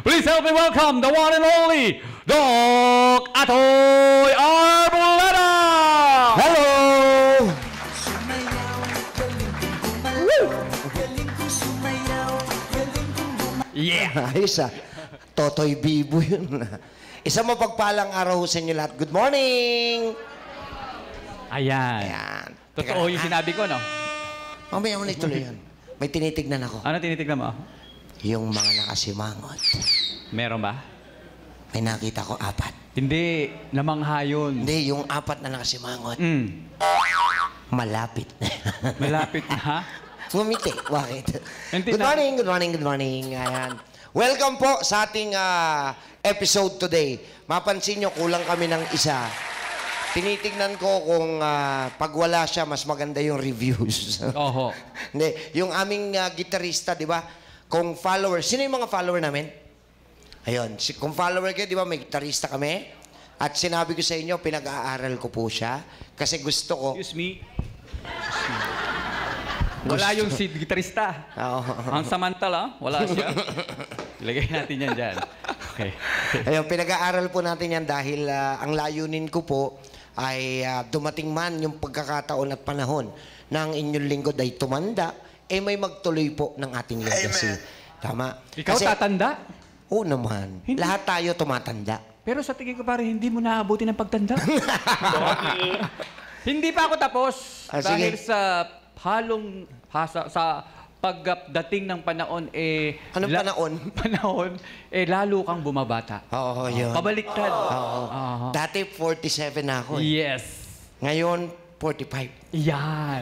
Please help me welcome the one and only Doc Atoie Arboleda! Hello! Yeah! Ayos Totoy Bibo yun. Isang mapagpalang araw sa inyo lahat. Good morning! Ayan. Ayan. Totoo yung sinabi ko, no? Mamaya mo na ituloy yan. May tinitignan ako. Ano tinitignan mo? Yung mga nakasimangot. Meron ba? May nakita ko 4. Hindi. Namangha yun. Hindi, yung 4 na nakasimangot. Malapit. Malapit na, ha? Ngumiti. Bakit? Hindi Good morning, good morning, good morning. Ayan. Welcome po sa ating episode today. Mapansin nyo, kulang kami ng isa. Tinitignan ko kung pag wala siya, mas maganda yung reviews. Oho. Hindi, yung aming gitarista, di ba? Kung follower, sino yung mga follower namin? Ayun, kung follower kayo, di ba, may gitarista kami. At sinabi ko sa inyo, pinag-aaral ko po siya. Kasi gusto ko... Excuse me. Wala yung si gitarista. Ang samantala, wala siya. Ilagay natin yan dyan. Okay. Ayun, pinag-aaral po natin yan dahil ang layunin ko po ay dumating man yung pagkakataon at panahon na ang inyong lingkod ay tumanda, eh may magtuloy po ng ating legacy. Tama? Ikaw kasi, tatanda? Oo naman. Hindi. Lahat tayo tumatanda. Pero sa tingin ko parang hindi mo naabuti ng pagtanda. Hindi pa ako tapos. Dahil sige. sa halong sa pagdating ng panahon, Anong panahon? Panahon, lalo kang bumabata. Oo, yun. Pabaliktad. Oo. Dati 47 na ako. Yes. Ngayon, 45. Yan.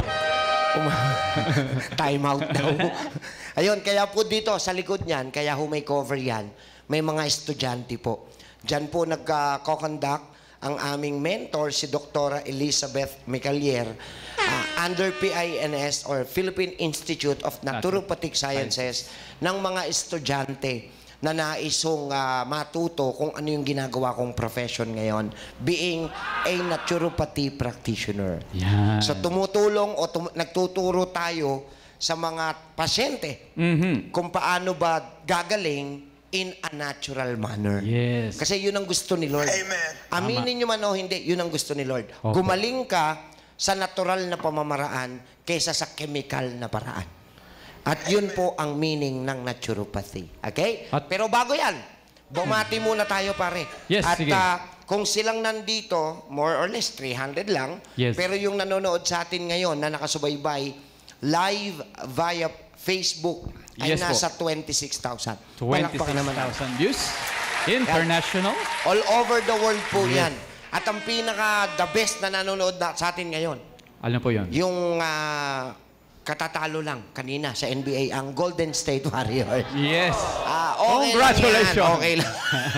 Time out daw. Ayun, kaya po dito, sa likod niyan, kaya may cover yan, may mga estudyante po. Diyan po nagko-conduct ang aming mentor, si Dr. Elizabeth Micalier, under PINS or Philippine Institute of Naturopathic Sciences ng mga estudyante na naisong matuto kung ano yung ginagawa kong profession ngayon, being a naturopathy practitioner. Yan. So tumutulong o nagtuturo tayo sa mga pasyente kung paano ba gagaling in a natural manner. Yes. Kasi yun ang gusto ni Lord. Amen. Aminin nyo man o hindi, yun ang gusto ni Lord. Okay. Gumaling ka sa natural na pamamaraan kaysa sa chemical na paraan. At yun po ang meaning ng naturopathy. Okay? Pero bago yan, bumati muna tayo pare. Yes, at sige. kung silang nandito, more or less 300 lang, Yes. pero yung nanonood sa atin ngayon na nakasubaybay, live via Facebook ay Yes, nasa 26,000. 26,000 views. International. All over the world po Yes. yan. At ang pinaka-the best na nanonood na sa atin ngayon, Ano po yun? yung katatalo lang kanina sa NBA, ang Golden State Warriors. Yes. Okay Congratulations. Lang yan. Okay lang.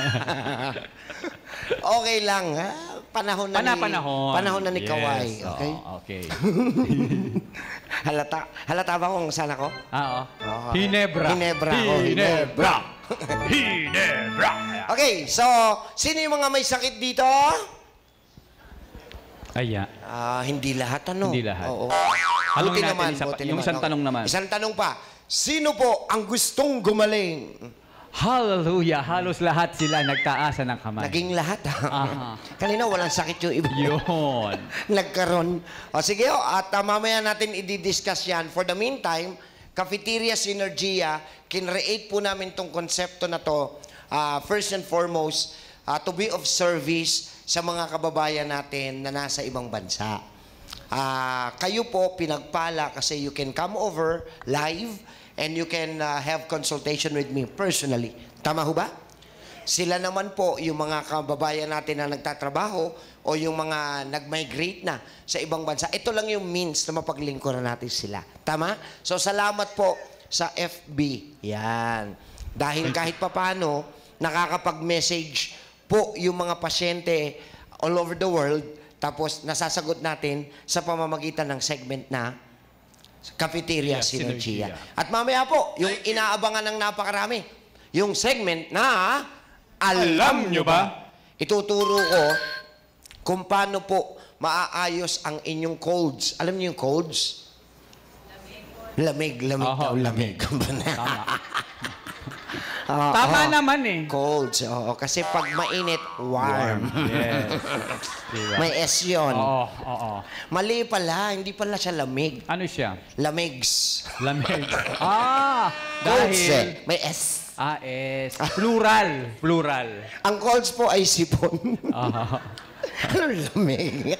Okay lang. Panahon na panahon na ni Yes. Kawhi. Okay? Okay. Halata ba kung saan ako? Oo. Hinebra. Hinebra. Hinebra. Hinebra. Okay, so, sino yung mga may sakit dito? Ayan. Hindi lahat, ano? Hindi lahat. Oo. Tanong Buti natin naman, isa pa- buti yung naman. isang tanong naman. Isang tanong pa. Sino po ang gustong gumaling? Hallelujah. Halos lahat sila nagtaasa ng kamay. Naging lahat, Aha. Kanina walang sakit yung iba. Yun. Nagkaroon. O sige, at mamaya natin i-discuss yan. For the meantime, Cafeteria Zynergia, kinreate po namin tong konsepto na to, first and foremost, to be of service sa mga kababayan natin na nasa ibang bansa. Kayo po pinagpala kasi you can come over live and you can have consultation with me personally. Tama ho ba? Sila naman po, yung mga kababayan natin na nagtatrabaho o yung mga nag-migrate na sa ibang bansa, ito lang yung means na mapaglingkuran natin sila. Tama? So, salamat po sa FB. Yan. Dahil kahit papano, nakakapag-message po yung mga pasyente all over the world, tapos nasasagot natin sa pamamagitan ng segment na Cafeteria Zynergia. At mamaya po, yung inaabangan ng napakarami, yung segment na Alam Nyo Ba? Ituturo ko kung paano po maaayos ang inyong colds. Alam niyo yung colds? Lamig. Lamig. Oho, Lamig. Tama. Tama naman eh. Colds, oo. Kasi pag mainit, warm. Yes. Diba? May S yun. Oo. Mali pala, hindi pala siya lamig. Ano siya? Lamigs. Lamig. Colds Dahil... may S. S. Plural. Ang colds po ay sipon. Ano lamig?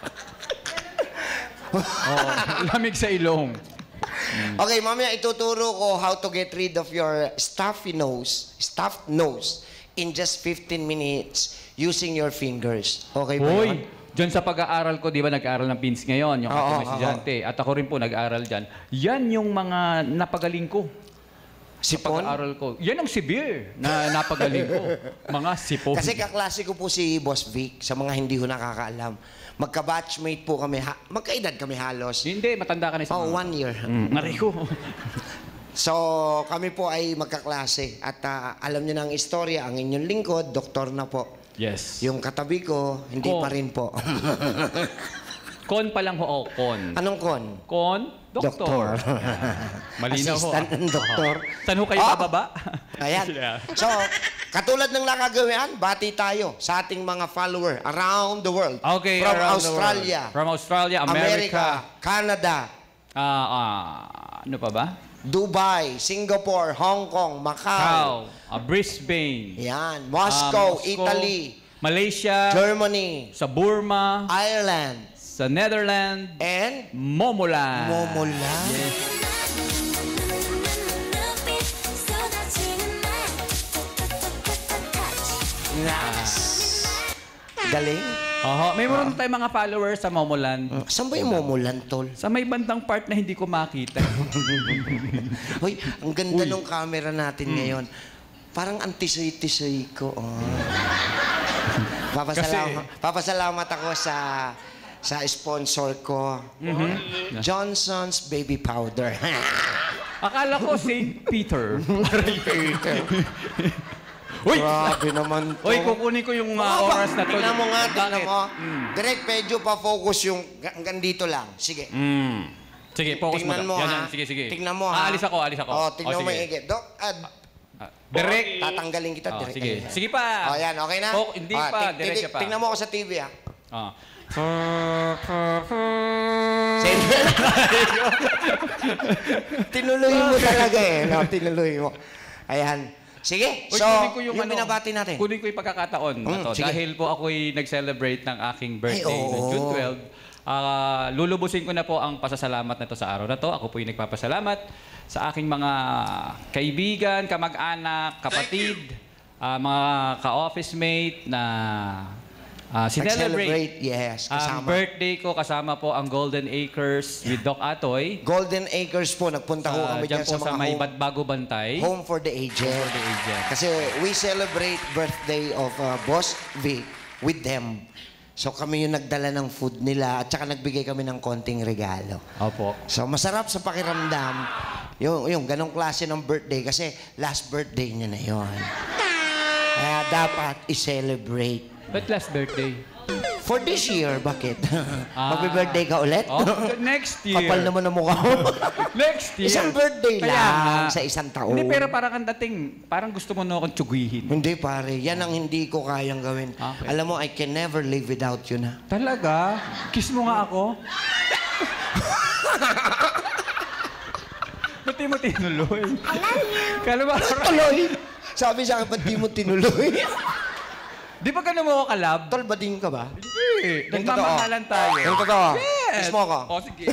Lamig sa ilong. Okay, mamaya ituturo ko how to get rid of your stuffed nose in just 15 minutes using your fingers. Okay ba yun? Dyan sa pag-aaral ko, di ba nag-aaral ng PINS ngayon, yung ating estudyante, at ako rin po nag-aaral dyan. Yan yung mga napagaling ko. Sipon? Pag-aaral ko. Yan ang severe na napagaling ko. Mga sipon. Kasi kaklase ko po si Boss Vic, sa mga hindi ko nakakaalam. Magka-batchmate po kami. Magkaedad kami halos. Hindi, matanda ka na isa. 1 year. Nariko. So, kami po ay magkaklase. At alam niyo na ang istorya, ang inyong lingkod, doktor na po. Yes. Yung katabi ko, hindi pa rin po. Con pa lang ho, con. Anong con? Con? Doktor. Malinaw ho. Assistant ng doktor. Saan ho kayo bababa? Ayan. So, katulad ng nakagawian, bati tayo sa ating mga follower around the world. Okay, From around Australia. From Australia, America. Canada. Ano pa ba? Dubai, Singapore, Hong Kong, Macau. Brisbane. Yan. Moscow, Italy. Malaysia. Germany. Sa Burma. Ireland. Sa Netherlands. And? Momoland. Yes. Nice. Galing. May meron tayong mga followers sa Momoland. Saan ba yung Momoland, tol? Sa may bandang part na hindi ko makita. Hoy, ang ganda ng camera natin ngayon. Parang antisoy-tisoy ko. Papasalamat ako sa sponsor ko. Johnson's Baby Powder. Akala ko St. Peter. Uy! Grabe naman to. Uy, kukunin ko yung oras na to. Tingnan mo nga, tingnan Bakit? mo. Direct, medyo pa-focus yung hanggang dito lang. Sige. Sige, focus Tingnan mo, Yan, ha? sige. Tingnan mo, ha? Alis ako. Tingnan mo maigi. Dok, direct. tatanggalin kita, direct. Sige. Sige pa. Yan, okay na? Hindi pa, direct ka pa. Tingnan mo ako sa TV, ha? Tinuloy mo talaga eh. No, tinuloy mo. Ayan. Sige, so, yung binabati natin. Kunin ko yung pagkakataon na to. Dahil po ako'y nag-celebrate ng aking birthday na June 12. Lulubusin ko na po ang pasasalamat na to sa araw na to. Ako po yung nagpapasalamat sa aking mga kaibigan, kamag-anak, kapatid, mga ka-office mate na celebrate, yes, kasama. Ang birthday ko, kasama po ang Golden Acres with Doc Atoie. Golden Acres po, nagpunta ho kami dyan sa mga may Bago Bantay. Home for the Aged. Kasi we celebrate birthday of Boss Vic with them. So kami yung nagdala ng food nila at saka nagbigay kami ng konting regalo. Opo. So masarap sa pakiramdam yung ganong klase ng birthday kasi last birthday niya na yon. Kaya dapat i-celebrate. But last birthday? For this year, bakit? Magbe-birthday ka ulit? Next year. Kapal naman ang mukha mo. Next year. Isang birthday lang sa isang taon. Hindi, pero parang ang dating, parang gusto mo na akong tsuguhin. Hindi, pare. Yan ang hindi ko kayang gawin. Okay. Alam mo, I can never live without you na. Talaga? Kiss mo nga ako? Ba't di mo tinuloy? Kala ba? Tuloy! Sabi sa akin, ba't di mo tinuloy? Di ba ganun mo ako kalab? Tol, bading ka ba? Hindi. Nagmamahalan tayo. Yung totoo? Yes! Kiss mo ako? Sige.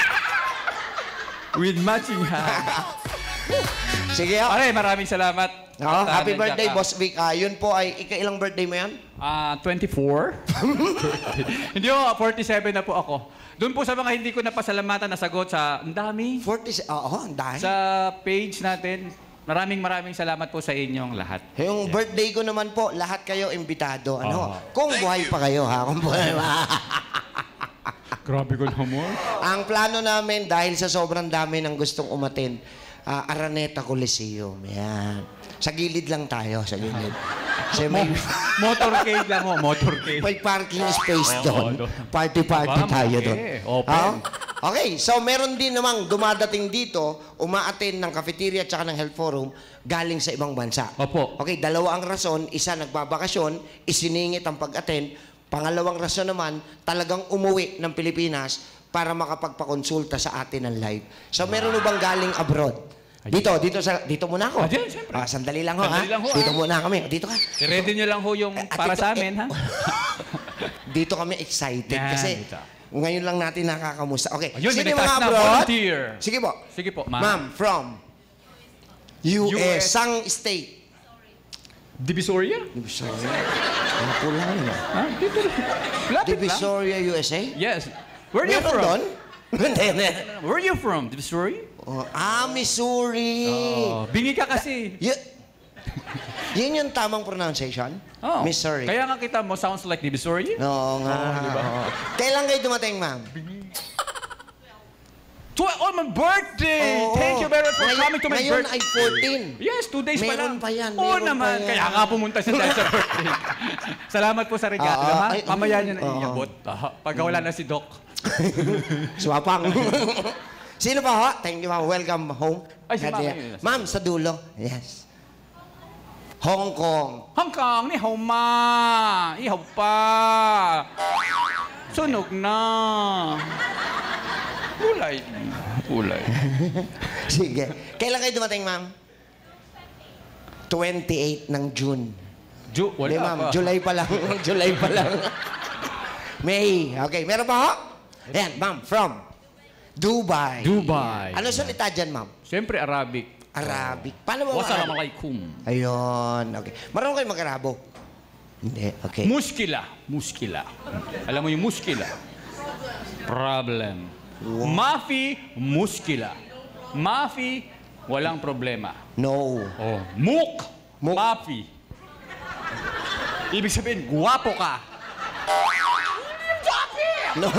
With matching hand. Sige. Aray, maraming salamat. Happy birthday, Boss Vic. Yun po ay, ikailang birthday mo yan? 24. Hindi po, 47 na po ako. Doon po sa mga hindi ko napasalamatan na sagot sa, ang dami. 47? Oo, ang dami. Sa page natin, maraming salamat po sa inyong lahat. Yung birthday ko naman po, lahat kayo imbitado. Kung buhay pa kayo, ha? Kung buhay pa. Grabe ko naman. Ang plano namin, dahil sa sobrang dami ng gustong umattend, Araneta Coliseum. Yan. Sa gilid lang tayo, sa gilid. Kasi may Motorcade lang mo, motorcade. may parking space doon. Party tayo doon. Open. Okay, so meron din namang dumadating dito, umaattend ng cafeteria at saka ng health forum, galing sa ibang bansa. Opo. Okay, dalawa ang rason. Isa, nagbabakasyon, isiningit ang pag-attend. Pangalawang rason naman, talagang umuwi ng Pilipinas para makapagpakonsulta sa atin ng live. So meron bang galing abroad? Dito muna ako. Diyan, siyempre. Sandali lang ho, Sandali ha? lang ho, Dito ha? muna kami. Dito ka. I-ready nyo lang ho yung para sa amin, ha? Dito kami excited Yan, kasi dito. ngayon lang natin nakakamusta. Okay. Ayun, Sige may mga nagtaas na abroad. volunteer. Sige po. Sige po, ma'am. Ma'am, from US. Sang state? Divisoria? Divisoria. Ano po lang yun? Ha? Dito. Lapit lang. Divisoria, USA? Yes. Where are you Meron from? doon? Where are you from? Divisoria? Missouri. Oh, bingi ka kasi. Yun yung tamang pronunciation? Oh. Missouri. Kaya nga kita mo, sounds like Divisoria. Oo nga. diba? Kailan kayo dumating, ma'am? On my birthday! Oo. Thank you very much for coming to my Ngayon birthday. ay 14. Yes, 2 days pa Meron lang. pa yan, Oo meron naman. pa yan. Kaya nga pumunta siya dahil sa birthday. Salamat po sa regalo, Oo. ha? Ay, Mamaya niyo na oo. iabot. Pagka wala na si Doc. Swapang. Sino pa ho? Thank you, ma'am. Welcome home. Ay, si ma'am yun. Ma'am, sa dulo. Yes. Hong Kong. Hong Kong, ni hao ma. Ihaw pa. Sunog na. Ulay. Ulay. Sige. Kailan kayo dumating, ma'am? 28 ng June. Wala Hindi, ma'am. pa. July pa lang. July pa lang. May. Okay. Meron pa ho? Ayan, ma'am. From Dubai. Dubai. Ano salita dyan, ma'am? Siyempre, Arabic. Arabic. Paano mo Arabic? Wassalamualaikum. Ayun. Okay. Marunong kayo mag-Arabo? Hindi. Okay. Muskila. Muskila. Alam mo yung muskila? Problem. Mafi, muskila. Mafi, walang problema. No. Oh. Muk, Muk. mafi. Ibig sabihin, guwapo ka. No.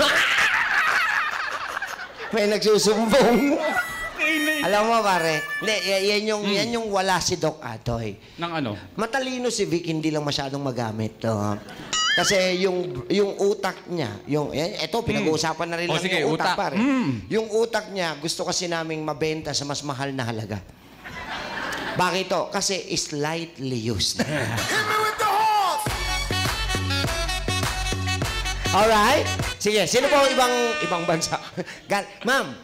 May nagsusumbong. Alam mo, pare, hindi, yan yung wala si Doc Atoie. Nang ano? Matalino si Vic, hindi lang masyadong magamit. Kasi yung utak niya, eto, pinag-uusapan na rin lang sige, yung utak, utak. pare. Yung utak niya, gusto kasi naming mabenta sa mas mahal na halaga. Bakit to? Kasi slightly used. Alright? Sige, sino po ibang bansa? Ma'am,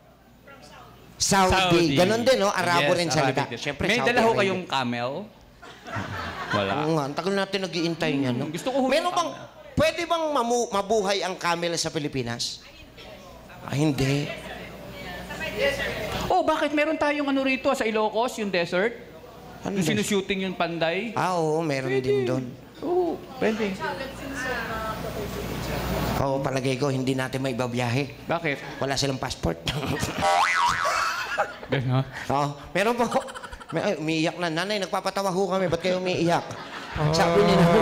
Saudi. Ganon din, no? Arabo Yes, rin salita. Arabic din. Siyempre, May Saudi dala ho Arabia. kayong camel? Wala. Oo nga, ang tagal natin nag-iintay niya, no? Gusto ko Meron bang, pwede bang mabuhay ang camel sa Pilipinas? Hindi. Oh, bakit meron tayong ano rito sa Ilocos, yung desert? Ano Yung ba? sinushooting yung panday? Oo, meron din doon. Oo, pwede. Oo, palagay ko, hindi natin may ibabiyahe. Bakit? Wala silang passport. Gano'n? Oo, meron po. Ay, umiiyak na. Nanay, nagpapatawa ho kami. Ba't kayo umiiyak? Sabi niya na.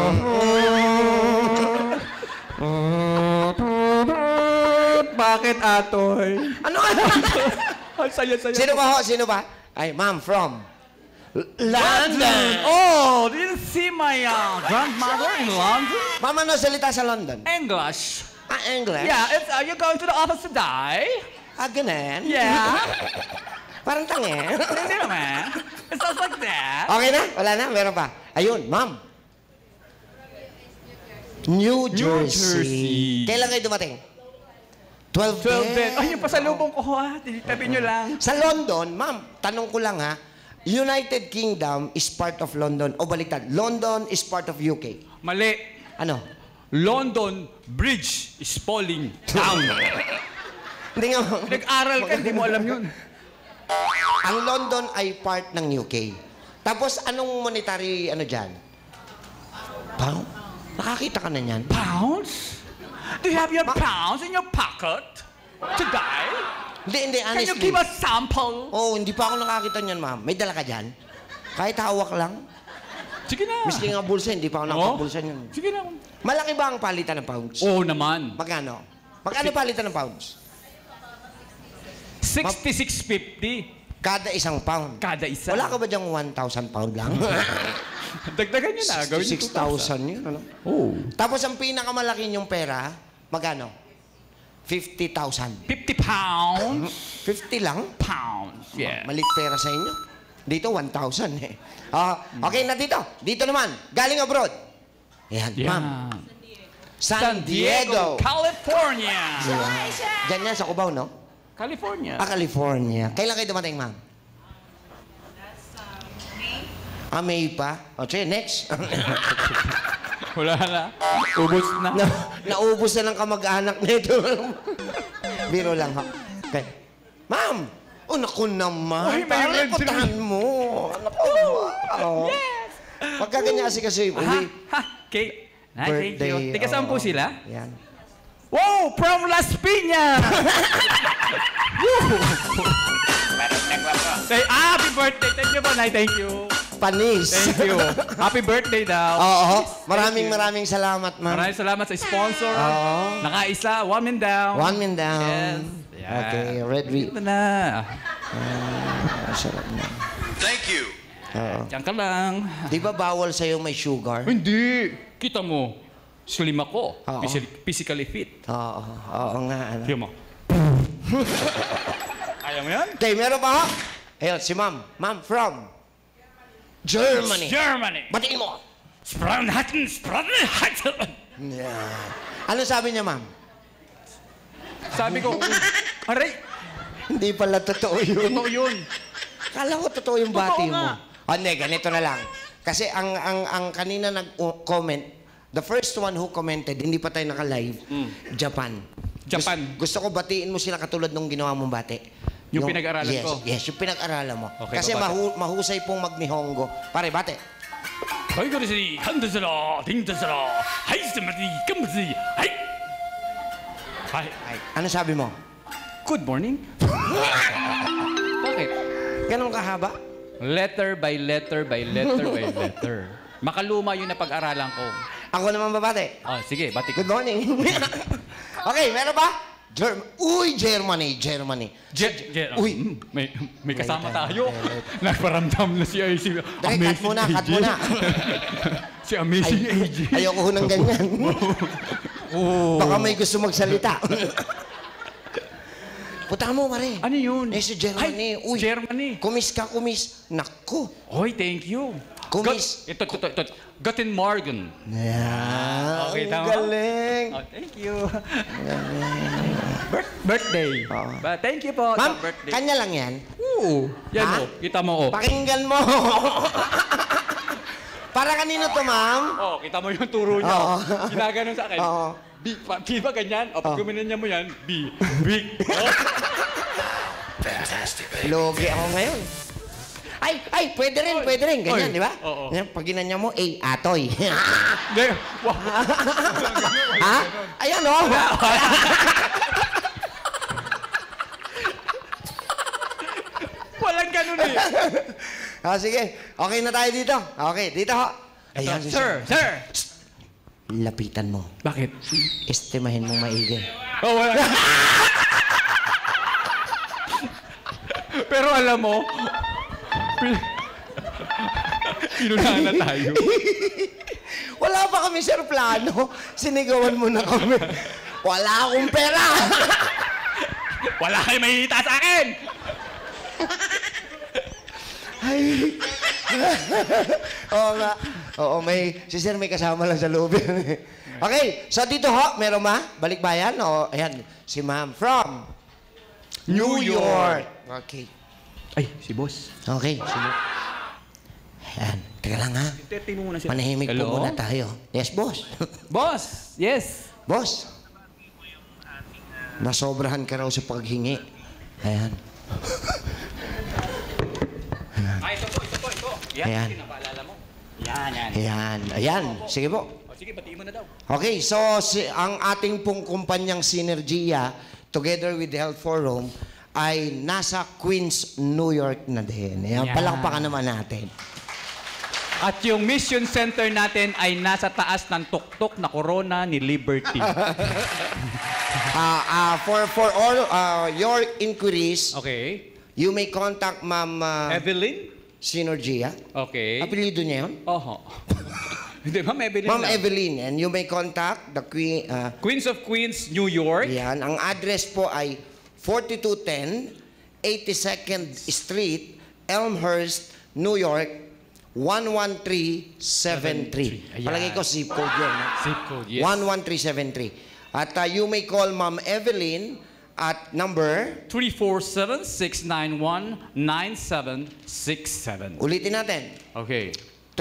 Bakit, Atoy? Ano? Ang saya-saya. Sino ba ho? Sino ba? Ay, ma'am, from London. Oh, did you see my grandmother in London? Ma'am, ano salita sa London? English. English? Yeah, are you going to the office today? Ganon? Yeah. Parang tangi. Hindi naman. It sounds like that. Okay na? Wala na? Meron pa? Ayun, ma'am. New Jersey. Kailan kayo dumating? 12 12 Ay, yung pasalubong ko, ha? Tabi nyo lang. Sa London, ma'am, tanong ko lang, ha? United Kingdom is part of London. O baliktad, London is part of UK. Mali. Ano? London Bridge is falling down. Hindi nga. Nag-aral ka, hindi mo alam yun. Ang London ay part ng UK. Tapos, anong monetary, dyan? Pound? Nakakita ka na niyan? Pounds? Do you have your pounds in your pocket today? Hindi, Can honestly. you give a sample? Oh, hindi pa ako nakakita niyan, ma'am. May dala ka dyan? Kahit hawak lang. Sige na. Miski nga bulsa, hindi pa ako nakapabulsa niyan. Sige na. Malaki ba ang palitan ng pounds? Oo naman. Magkano? Magkano palitan ng pounds? 66.50 Kada isang pound. kada isa. Wala ka ba dyang 1,000 pound lang? Dagdagan nyo na. Gawin nyo 6,000 yun, ano? Oh. Tapos ang pinakamalaki niyong pera, magkano? 50,000. 50 pounds. 50 lang? Pounds, yeah. Malit pera sa inyo. Dito, 1,000 eh. Okay, na dito. Dito naman. Galing abroad. Yan, ma'am. San Diego, California. Diyan yan sa Cubao, no? California. California. Kailan kayo dumating, ma'am? May pa? O, sige, next. Wala na. Ubus na. Naubos na ng kamag-anak nito. Biro lang, ha? Okay. Ma'am! Oh, naku naman. Parang putahan mo. Naku. Yes! Pagka ganyan kasi uwi. Cake. Thank Birthday, you. Tika saan po sila? Yan. Wow! From Las Piñas! Happy birthday! Thank you po, Nay. Thank you. Panis. Thank you. Happy birthday daw. Oo. Maraming salamat, ma'am. Maraming salamat sa sponsor. Nakaisa, 1 man down. 1 man down. Yes. Yeah. Okay, red wheat. Ito na. Sarap na. Thank you. Diyan ka lang. Di ba bawal sa'yo may sugar? Hindi. Kita mo, slim ako. Oo. Physically fit. Oo nga. Ano. Tignan mo. Ayaw mo yan? Okay, meron pa ho? Ayun, si ma'am. Ma'am from Germany. Germany. Batiin mo. Spranghatten. Yeah. Ano sabi niya, ma'am? Sabi ko, aray, Hindi pala totoo yun. totoo yun. Kala ko totoo yung bati Totoo mo. nga. Hindi, ganito na lang. Kasi ang kanina nag-comment, the first one who commented, hindi pa tayo naka-live, Japan. Japan. Gusto ko batiin mo sila katulad nung ginawa mong bati. Yung pinag-aralan yes, ko? Yes, yung pinag-aralan mo. Okay, Kasi babate. mahusay pong magnihongo. Pare, bate. Ano sabi mo? Good morning. Bakit? Ganun kahaba? Letter by letter by letter by letter. Makaluma yun na pag-aralan ko. Ako naman babate. Oh, sige, bati ko. Good morning. Okay, meron ba? Germany. Uy. May kasama tayo. Nagparamdam na si Cut muna. Si Amazing AJ. Ayoko ho ng ganyan. Baka may gusto magsalita. Puta mo, Mare. Ano yun? Si Germany. Ay, Germany. Kumis ka. Naku. Oy, thank you. Kumis. Ito. Guten Morgen. Yeah. Okay, ang tama? galing. Oh, thank you. Birthday. Thank you po. Ma'am, sa birthday. kanya lang yan. Oo. Yan Ha? mo. Kita mo, oh. Pakinggan mo. Para kanino to, ma'am? Oh, kita mo yung turo niya. Oo. Ginaganon sa akin. Oo. B, di ba ganyan? O, pag guminan niya mo yan, B. Big. Oh. Logi ako ngayon. Ay, pwede rin. Ganyan, Oy, di ba? oo. Yan, pag ginanya mo, Atoie. Hindi. Wow. Ha? Ayan, oh. Walang ganun eh. Sige. Okay na tayo dito. Okay, dito ho. Ayan, Sir. Lapitan mo. Bakit? Estimahin mo maigi. Oh, wala. Pero alam mo, inunahan na tayo. Wala pa kami, sir, plano. Sinigawan mo na kami. Wala akong pera. Wala kayo mahihita sa akin! Ay. Oo nga. Oo, si sir may kasama lang sa loob. Okay, so dito ho, meron ba? Balikbayan? O, ayan, si ma'am from New York. Okay. Ay, si boss. Okay, sige. Ayan, teka lang ha. Manahimik po muna tayo. Yes, boss. Boss! Yes! Boss. Nasobrahan ka raw sa paghingi. Ayan. Ay, ito po. Yan, Ayan. pinapaalala mo. Yan. Ayan. Sige po. O, sige, batiin mo na daw. Okay, so ang ating pong kumpanyang Zynergia, together with the Health Forum, ay nasa Queens, New York na din. Ayan, Yeah. palakpakan naman natin. At yung mission center natin ay nasa taas ng tuktok na corona ni Liberty. For all your inquiries, Okay. you may contact Ma'am Evelyn? Zynergia. Okay. Apelido niya yun? Oho. Hindi, Ma'am Evelyn Ma'am lang. Evelyn. And you may contact the Queen... Queens of Queens, New York. Yan. Ang address po ay 4210 82nd Street, Elmhurst, New York, 11373. Ayan. Palagay ko zip code yun. Zip code, yes. 11373. At you may call Ma'am Evelyn at number... 347-691-9767. Ulitin natin. Okay.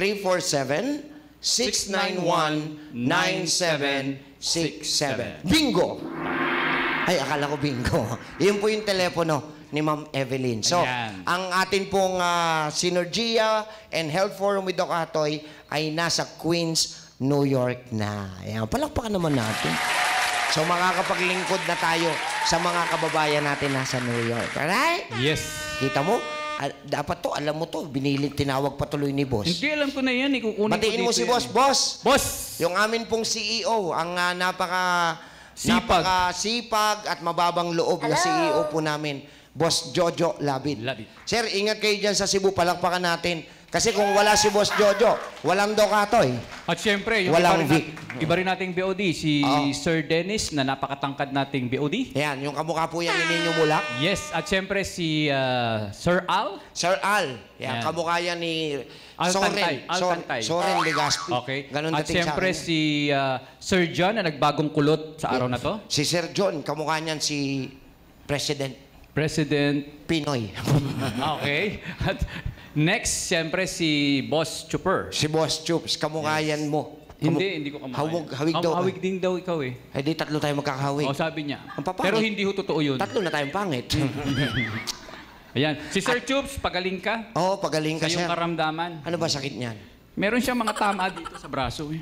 347-691-9767. Bingo! Ay, akala ko bingo. Iyon po yung telepono ni Ma'am Evelyn. So, Ayan. ang atin pong Zynergia and Health Forum with Doc Atoie ay nasa Queens, New York na. Ayan, palakpakan naman natin. So, makakapaglingkod na tayo sa mga kababayan natin nasa New York. Alright? Yes. Kita mo? Dapat to, alam mo to, tinawag patuloy ni Boss. Hindi, alam ko na yan. Ikukunin ko Batiin dito mo si yan. Boss. Boss! Boss! Yung amin pong CEO, ang Sipag. napakasipag at mababang loob na CEO po namin, Boss Jojo Labid. Labid. Sir, ingat kayo dyan sa Cebu, palakpakan natin. Kasi kung wala si Boss Jojo, walang Doc Atoie. At syempre, yung Walang iba rin nating BOD, si Sir Dennis na napakatangkad nating BOD. Yan, yung kamukha po yan ni Ninyo Mulak. Yes, at syempre si Sir Al. Sir Al, yan, Yan. kamukha yan ni Al Tantay. Soren Legaspi. Okay. Ganon At dating sa syempre akin. si Sir John na nagbagong kulot sa araw na to. Si Sir John, kamukha niyan si President President. Pinoy. Okay. At next, syempre si Boss Chuper. Si Boss Chups, kamukha yan mo. Hindi ko kamukha. Hawig daw. Hawig din daw ikaw eh. Ay di, tatlo tayo magkakahawig. O, sabi niya. Ang papangit. Pero hindi ho totoo yun. Tatlo na tayong pangit. Ayan. Si Sir Chups, pagaling ka. Oo, pagaling ka Sa siya. iyong karamdaman. Ano ba sakit niyan? Meron siyang mga tama dito sa braso eh.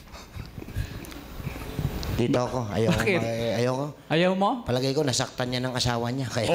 Dito ako. Ayaw ko. Bakit? Ayaw ko. Ayaw mo? Palagay ko, nasaktan niya ng asawa niya. Kaya...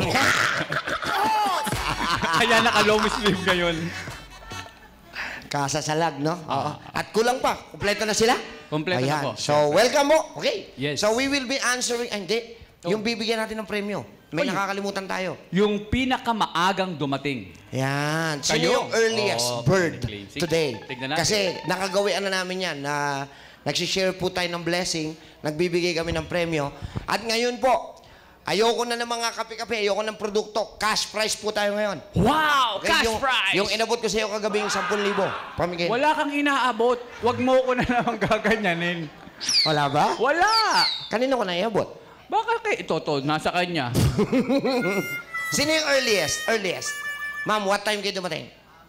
Kaya naka-long sleeve ngayon. Kasasalag, no? Oo. At kulang pa. Kompleto na sila? Kompleto na Ayan. po. So, welcome mo. Okay. Yes. So, we will be answering... Ay, hindi. Yung bibigyan natin ng premyo. May Ay. nakakalimutan tayo. Yung pinakamaagang dumating. Yan. Sino Kayo? yung earliest Oo, bird claim. Sige, today? tignan natin. Kasi nakagawian na namin yan na nagsishare po tayo ng blessing, nagbibigay kami ng premyo. At ngayon po, ayoko na ng mga kape-kape, ayoko ng produkto. Cash prize po tayo ngayon. Wow! Okay, Cash yung, prize! Yung inabot ko sa iyo kagabi yung 10,000. Pamigay. Wala kang inaabot. Huwag mo ko na naman gaganyanin. Wala ba? Wala! Kanino ko na iabot? Baka kay ito, nasa kanya. Sino yung earliest? Earliest. Ma'am, what time kayo dumating?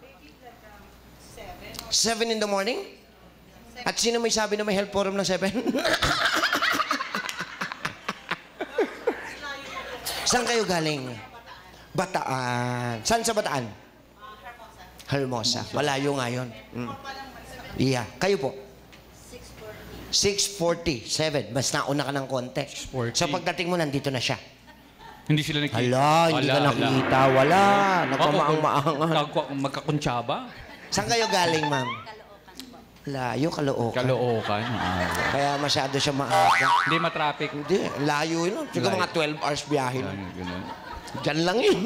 7 in the morning? At sino may sabi na may health forum ng 7? Saan kayo galing? Bataan. Saan sa Bataan? Hermosa. Malayo nga yun. Yeah. Kayo po? 6:47. Mas nauna ka ng konti. 6:40. Sa pagdating mo, nandito na siya. Hindi sila nakikita. Hala, hindi ka nakikita. Wala. Nagpamaang-maangan. Magkakuntsaba? Saan kayo galing, ma'am? Layo, Caloocan. Caloocan. Kaya masyado siya maaga. Hindi matraffic. Hindi, layo yun. Siguro Layo. mga 12 hours biyahe. Ganun. Diyan lang yun.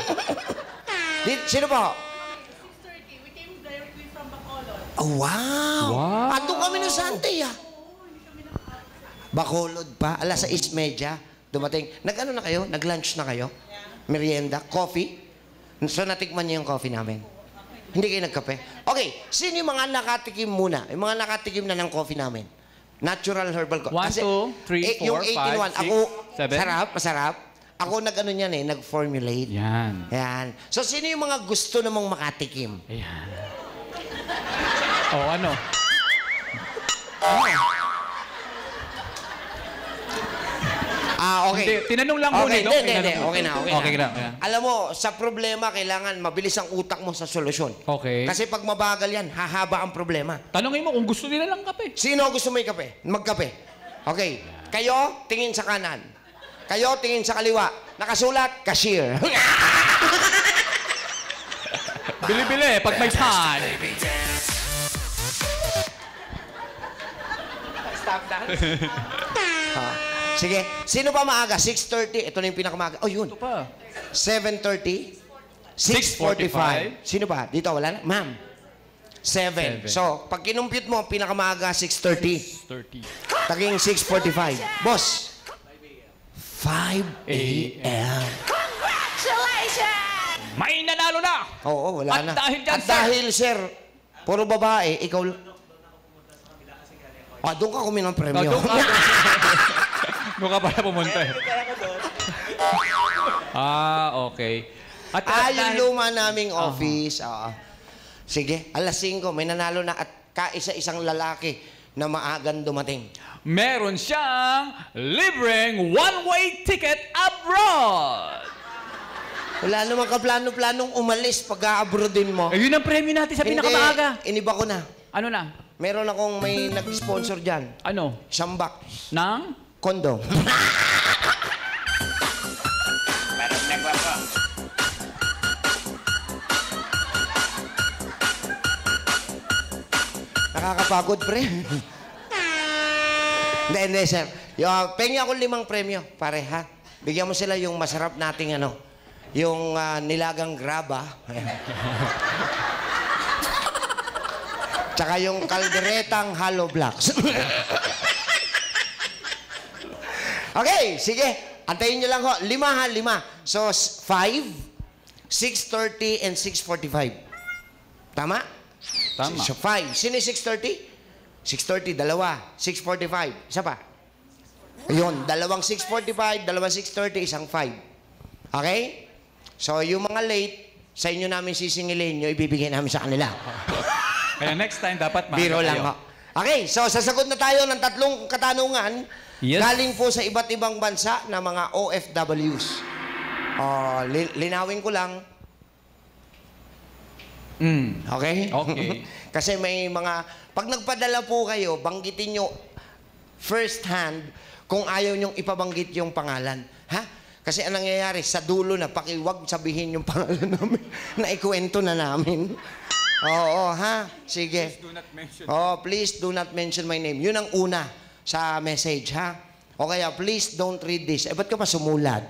Sino po? 6:30. We came directly from Bacolod. Oh, wow! Wow. At doon kami ng Sante, ah. Bacolod pa. Alas 6:30. Dumating. Nag-ano na kayo? Nag-lunch na kayo? Merienda? Coffee? So, natikman niyo yung coffee namin? Hindi kayo nagkape? Okay. Sino yung mga nakatikim muna? Yung mga nakatikim na ng coffee namin? Natural herbal coffee. 1, 2, 3, 4, yung 5, 6, ako, 7. sarap, masarap. Ako nag-ano niyan eh, nag-formulate. Yan. Yan. So, sino yung mga gusto namang makatikim? Ayan. Ano? Okay. Hindi, tinanong lang muna. Okay, Dok. hindi. Tinanong. Okay na. Okay na. Alam mo, sa problema, kailangan mabilis ang utak mo sa solusyon. Okay. Kasi pag mabagal yan, hahaba ang problema. Tanongin mo kung gusto nila lang kape. Sino gusto may kape? Magkape. Okay. Kayo, tingin sa kanan. Kayo, tingin sa kaliwa. Nakasulat, cashier. Bili-bili pag may saan. Stop that. Sige. Sino pa maaga? 6:30. Ito na yung pinakamaaga. Oh, yun. Ito pa. 7:30. 6:45. Sino pa? Dito, wala na? Ma'am. 7. So, pag kinumpute mo, pinakamaaga, 6:30. 30. Taging 6:45. Boss, 5 a.m. May nanalo na! Oo, wala At na. dahil dyan, At dahil, sir, puro babae, ikaw... doon ka kumin ng premyo. Doon ka pala pumunta eh. Okay. At Yung luma naming office. Sige, alas 5, may nanalo na at kaisa-isang lalaki na maagang dumating. meron siyang libreng one-way ticket abroad. Wala namang kaplano-planong umalis pag-a-abroadin mo. Yun ang premyo natin sa pinakamaaga. Iniba ko na. Ano na? Meron akong may nag-sponsor dyan. Ano? Isang box. Nang? Kondo. Parang nagwapa. Nakakapagod, pre. Hindi, sir. Pengi ako 5 premyo, pare, ha? Bigyan mo sila yung masarap nating yung nilagang graba. Tsaka yung kalderetang hollow blocks. Okay, sige. Antayin nyo lang ho. 5 ha, 5. So, 5, 6:30, and 6:45. Tama? Tama. So, 5. Sino yung 6:30? 6:30, dalawa. 6:45. Isa pa. Ayun, dalawang 6:45, dalawang 6:30, isang 5. Okay? So, yung mga late, sa inyo namin sisingilin nyo, ibibigay namin sa kanila. Kaya next time, dapat maaga Biro lang kayo. ho. Okay, so sasagot na tayo ng 3 katanungan. Yes. Galing po sa iba't ibang bansa na mga OFWs. Linawin ko lang. Okay? Okay. Kasi may mga... Pag nagpadala po kayo, banggitin nyo first hand kung ayaw nyong ipabanggit yung pangalan. Ha? Kasi ang nangyayari, sa dulo na, pakiwag sabihin yung pangalan namin na ikwento na namin. Oo, ha? Sige. Please do not mention. Please do not mention my name. Yun ang una sa message, ha? O kaya, please don't read this. Ba't ka pa sumulat?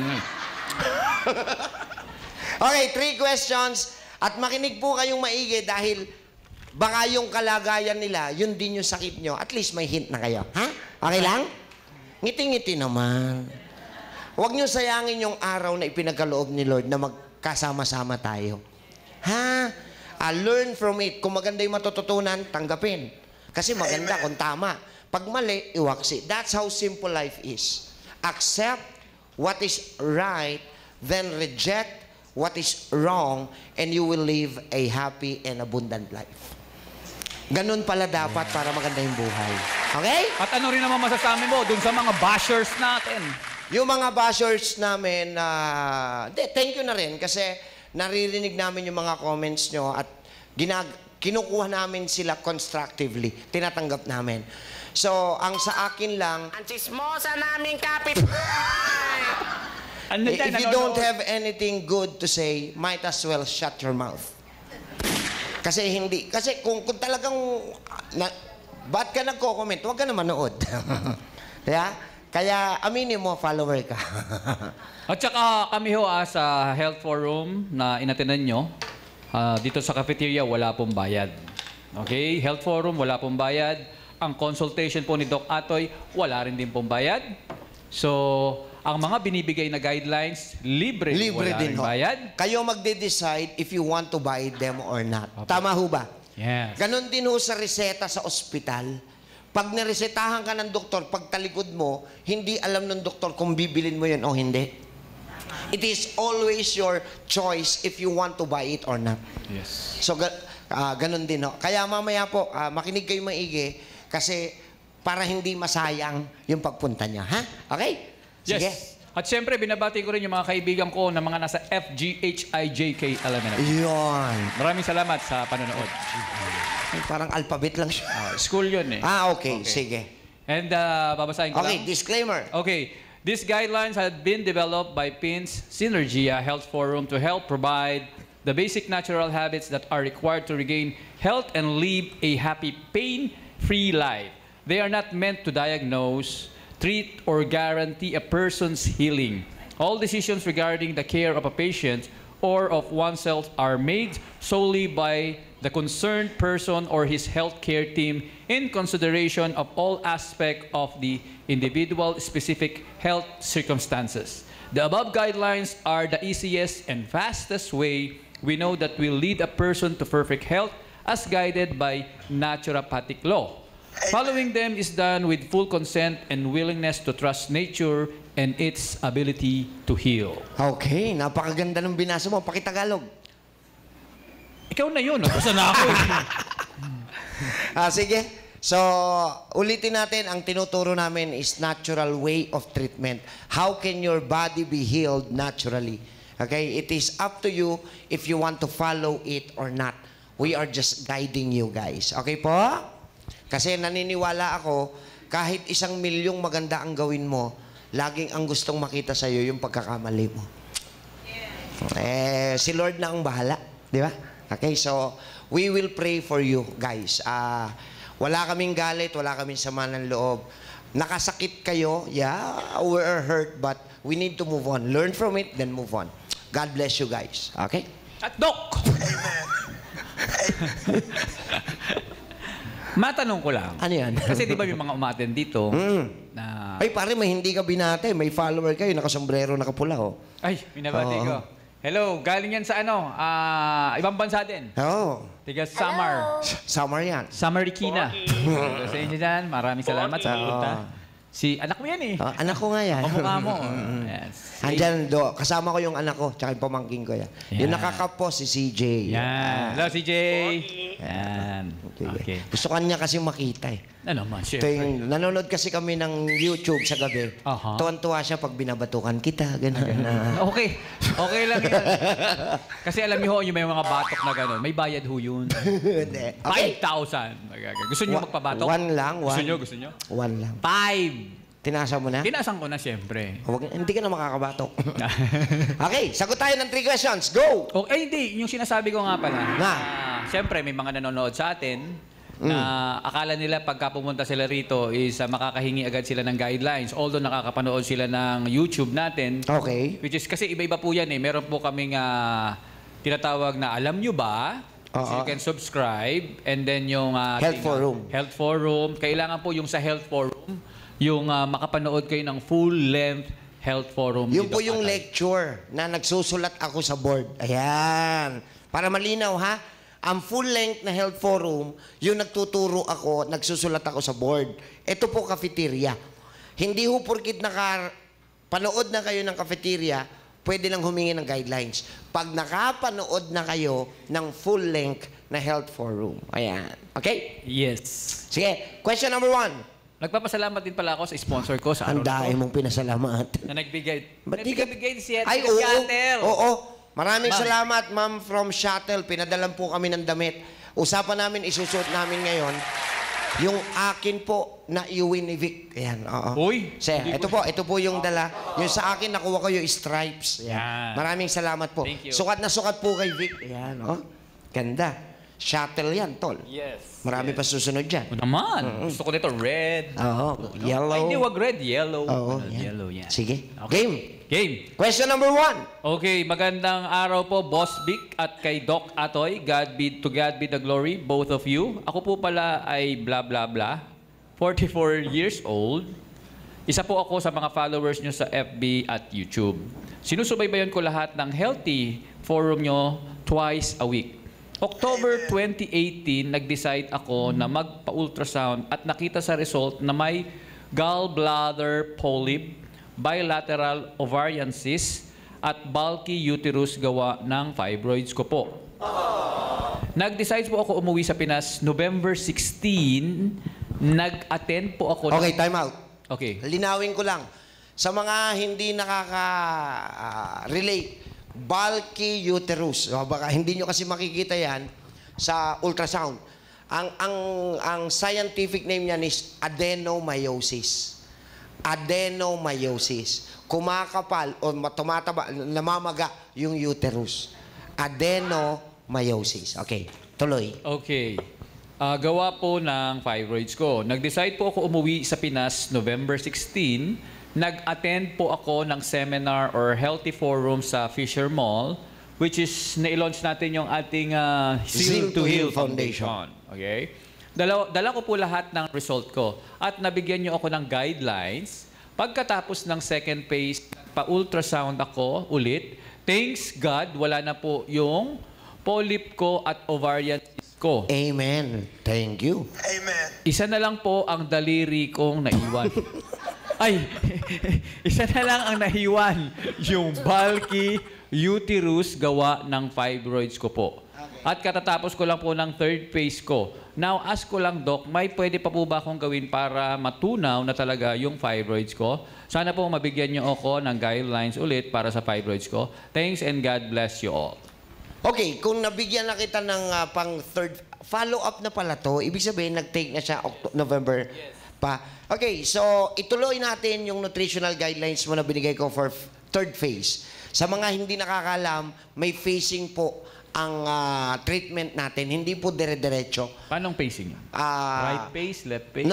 Okay, 3 questions. At makinig po kayong maigi dahil baka yung kalagayan nila, yun din yung sakit nyo. At least may hint na kayo. Ha? Okay lang? Ngiti-ngiti naman. Huwag nyo sayangin yung araw na ipinagkaloob ni Lord na magkasama-sama tayo. Ha? Learn from it. Kung maganda yung matututunan, tanggapin. Kasi maganda kung tama. Pag mali, iwaksi. That's how simple life is. Accept what is right, then reject what is wrong, and you will live a happy and abundant life. Ganun pala dapat para maganda yung buhay. Okay? At ano rin naman masasabi mo dun sa mga bashers natin? Yung mga bashers namin, thank you na rin kasi naririnig namin yung mga comments nyo at kinukuha namin sila constructively. Tinatanggap namin. So, ang sa akin lang, Ang chismosa naming kapit. if you don't have anything good to say, might as well shut your mouth. Kasi kung talagang, ba't ka nagko-comment, huwag ka na manood. Kaya aminin mo, follower ka. At saka kami ho sa Health Forum na inatinan nyo, dito sa cafeteria, wala pong bayad. Okay? Health Forum, wala pong bayad. Ang consultation po ni Doc Atoie, wala rin din pong bayad. So, ang mga binibigay na guidelines, libre wala din rin ho. bayad. Kayo magde-decide if you want to buy them or not. Tama ho ba? Yes. Ganon din ho sa reseta sa ospital. Pag niresetahan ka ng doktor, pag talikod mo, hindi alam ng doktor kung bibilin mo yun o hindi. It is always your choice if you want to buy it or not. Yes. So, ganon din ho. Kaya mamaya po, makinig kayo maigi kasi para hindi masayang yung pagpunta niya. Ha? Okay? Sige. Yes. At siyempre, binabati ko rin yung mga kaibigan ko na mga nasa FGHIJK Elementary. Yun. Maraming salamat sa panonood. Ay, parang alphabet lang siya. School yun eh. Okay. Sige. And babasahin ko Okay, lang. disclaimer. Okay. These guidelines have been developed by PINS Zynergia Health Forum to help provide the basic natural habits that are required to regain health and live a happy, pain-free life. They are not meant to diagnose, treat, or guarantee a person's healing. All decisions regarding the care of a patient or of oneself are made solely by the concerned person or his healthcare team in consideration of all aspects of the individual specific health circumstances. The above guidelines are the easiest and fastest way we know that will lead a person to perfect health as guided by naturopathic law. Following them is done with full consent and willingness to trust nature and its ability to heal. Okay, napakaganda ng binasa mo. Pakitagalog. Ikaw na yun. Basta na ako. Sige. So, ulitin natin, ang tinuturo namin is natural way of treatment. How can your body be healed naturally? Okay? It is up to you if you want to follow it or not. We are just guiding you guys. Okay po? Kasi naniniwala ako, kahit 1 milyong maganda ang gawin mo, laging ang gustong makita sa'yo yung pagkakamali mo. Si Lord na ang bahala. Di ba? Okay, so we will pray for you guys. Wala kaming galit, wala kaming sama ng loob. Nakasakit kayo, yeah, we're hurt, but we need to move on. Learn from it, then move on. God bless you guys. Okay? At Doc! Matanong ko lang. Ano yan? Kasi di ba may mga umaten dito na... Ay, pare, may hindi ka binate. May follower kayo, nakasombrero, nakapula, oh. Ay, binabati ko. Hello, galing yan sa ano? Ibang bansa din. Oo. Tiga Samar. Summer yan. Samarikina. Sa inyo dyan, maraming salamat sa punta. Si anak mo yan eh. Anak ko nga yan. Kamukha mo. Yes. Andyan, kasama ko yung anak ko, tsaka yung pamangking ko yan. Yung nakakapo, si CJ. Yan. Hello, CJ. Yan. Okay. Gusto kanya kasi makita eh. Ano naman, Ito syempre. yung, nanonood kasi kami ng YouTube sa gabi. Tuwan-tuwa siya pag binabatukan kita. Ganun. Okay. Okay lang yan. Kasi alam niyo ho, yung may mga batok na gano'n, may bayad ho yun. Hindi. Okay. 5,000. Gusto niyo magpabatok? One lang. Gusto niyo? One lang. 5. Tinasa mo na? Tinasan ko na, siyempre. Hindi ka na makakabatok. Okay, sagot tayo ng 3 questions. Go! Okay, hindi. Yung sinasabi ko nga pala. Na? Siyempre, may mga nanonood sa atin na akala nila pagka pumunta sila rito is makakahingi agad sila ng guidelines. Although nakakapanood sila ng YouTube natin. Okay. Which is, kasi iba-iba po yan eh. Meron po kaming tinatawag na alam nyo ba? So you can subscribe. And then yung... Health Forum. Health Forum. Kailangan po yung sa Health Forum, yung makapanood kayo ng full-length Health Forum. Yung po yung lecture na nagsusulat ako sa board. Ayan. Para malinaw ha, ang full-length na Health Forum, yung nagtuturo ako, nagsusulat ako sa board. Ito po cafeteria. Hindi ho porkit nakapanood na kayo ng cafeteria, pwede lang humingi ng guidelines. Pag nakapanood na kayo ng full-length na Health Forum. Ayan. Okay? Yes. Sige, question number 1. Nagpapasalamat din pala ako sa sponsor ko sa Ang araw na dahil to. mong pinasalamat. Na nagbigay. Ba't di ka- Nagbigay siya. Ay, Tiga oo. Shuttle. Oo. Maraming Ma'am. salamat, ma'am, from Shuttle. Pinadalan po kami ng damit. Usapan namin, isusuot namin ngayon, yung akin po na iuwi ni Vic. Ayan, oo. Uy. Ito po yung dala. Yung sa akin, nakuha ko yung stripes. Yan. Maraming salamat po. Thank you. Sukat na sukat po kay Vic. Ayan, oh. Ganda. Shuttle yan, tol. Yes. Marami pa susunod dyan. O naman. Gusto ko nito red. Oo. Yellow. Ay, hindi, wag red. Yellow. Oo, Ano, yan. Yellow, yan. Sige. Okay. Game. Game. Question number 1. Okay, magandang araw po, Boss Vic at kay Doc Atoie. To God be the glory, both of you. Ako po pala ay blah blah blah. 44 years old. Isa po ako sa mga followers nyo sa FB at YouTube. Sinusubaybayan ko lahat ng healthy forum nyo twice a week. October 2018, nag-decide ako na magpa-ultrasound at nakita sa result na may gallbladder polyp, bilateral ovarian cyst, at bulky uterus gawa ng fibroids ko po. Nag-decide po ako umuwi sa Pinas November 16. Nag-attend po ako Okay, time out. Okay. Linawin ko lang. Sa mga hindi nakaka-relate, bulky uterus. O, baka hindi nyo kasi makikita yan sa ultrasound. Ang scientific name niyan is adenomyosis. Adenomyosis. Kumakapal o tumataba, namamaga yung uterus. Adenomyosis. Okay, tuloy. Okay. Gawa po ng fibroids ko. Nag-decide po ako umuwi sa Pinas November 16. Nag-attend po ako ng seminar or healthy forum sa Fisher Mall which is na-launch natin yung ating Seal to Heal Foundation. Okay? Dala ko po lahat ng result ko at nabigyan niyo ako ng guidelines. Pagkatapos ng second phase, pa-ultrasound ako ulit. Thanks God, wala na po yung polyp ko at ovarian cyst ko. Amen. Thank you. Isa na lang po ang daliri kong naiwan. Ay, isa na lang ang nahiwan. Yung bulky uterus gawa ng fibroids ko po. At katatapos ko lang po ng third phase ko. Now, ask ko lang, Doc, may pwede pa po ba akong gawin para matunaw na talaga yung fibroids ko? Sana po mabigyan niyo ako ng guidelines ulit para sa fibroids ko. Thanks and God bless you all. Okay, kung nabigyan na kita ng pang third, follow-up na pala to. Ibig sabihin, nag-take na siya November pa. Okay, so ituloy natin yung nutritional guidelines mo na binigay ko for third phase. Sa mga hindi nakakalam, may phasing po ang treatment natin. Hindi po dire-diretso. Paano pacing? Right phase, left phase? No.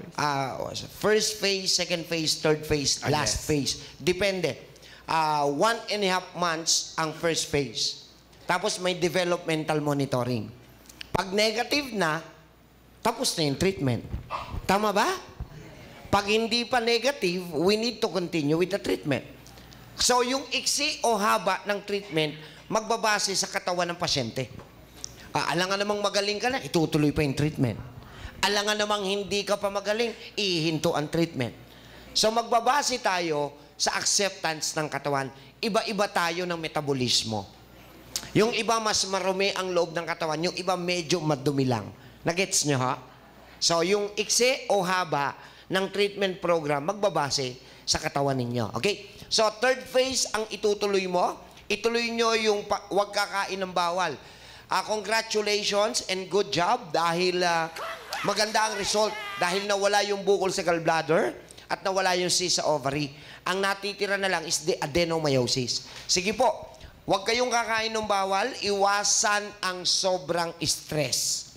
First phase, second phase, third phase, last phase. Depende. 1.5 months ang first phase. Tapos may developmental monitoring. Pag negative na, tapos na yung treatment. Tama ba? Pag hindi pa negative, we need to continue with the treatment. So, yung iksi o haba ng treatment, magbabase sa katawan ng pasyente. Alangan namang magaling ka na, itutuloy pa yung treatment. Alangan namang hindi ka pa magaling, ihinto ang treatment. So, magbabase tayo sa acceptance ng katawan. Iba-iba tayo ng metabolismo. Yung iba mas marumi ang loob ng katawan, yung iba medyo madumi lang. Nagets nyo ha? So, yung iksi o haba ng treatment program, magbabase sa katawan ninyo. Okay? So, third phase ang itutuloy mo. Ituloy nyo yung huwag kakain ng bawal. Congratulations and good job dahil maganda ang result. Dahil nawala yung bukol sa gallbladder at nawala yung cyst sa ovary. Ang natitira na lang is the adenomyosis. Sige po, huwag kayong kakain ng bawal. Iwasan ang sobrang stress.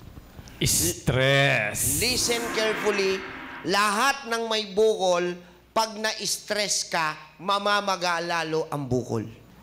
Stress. Listen carefully. Lahat ng may bukol, pag na-stress ka, mamamaga lalo ang bukol.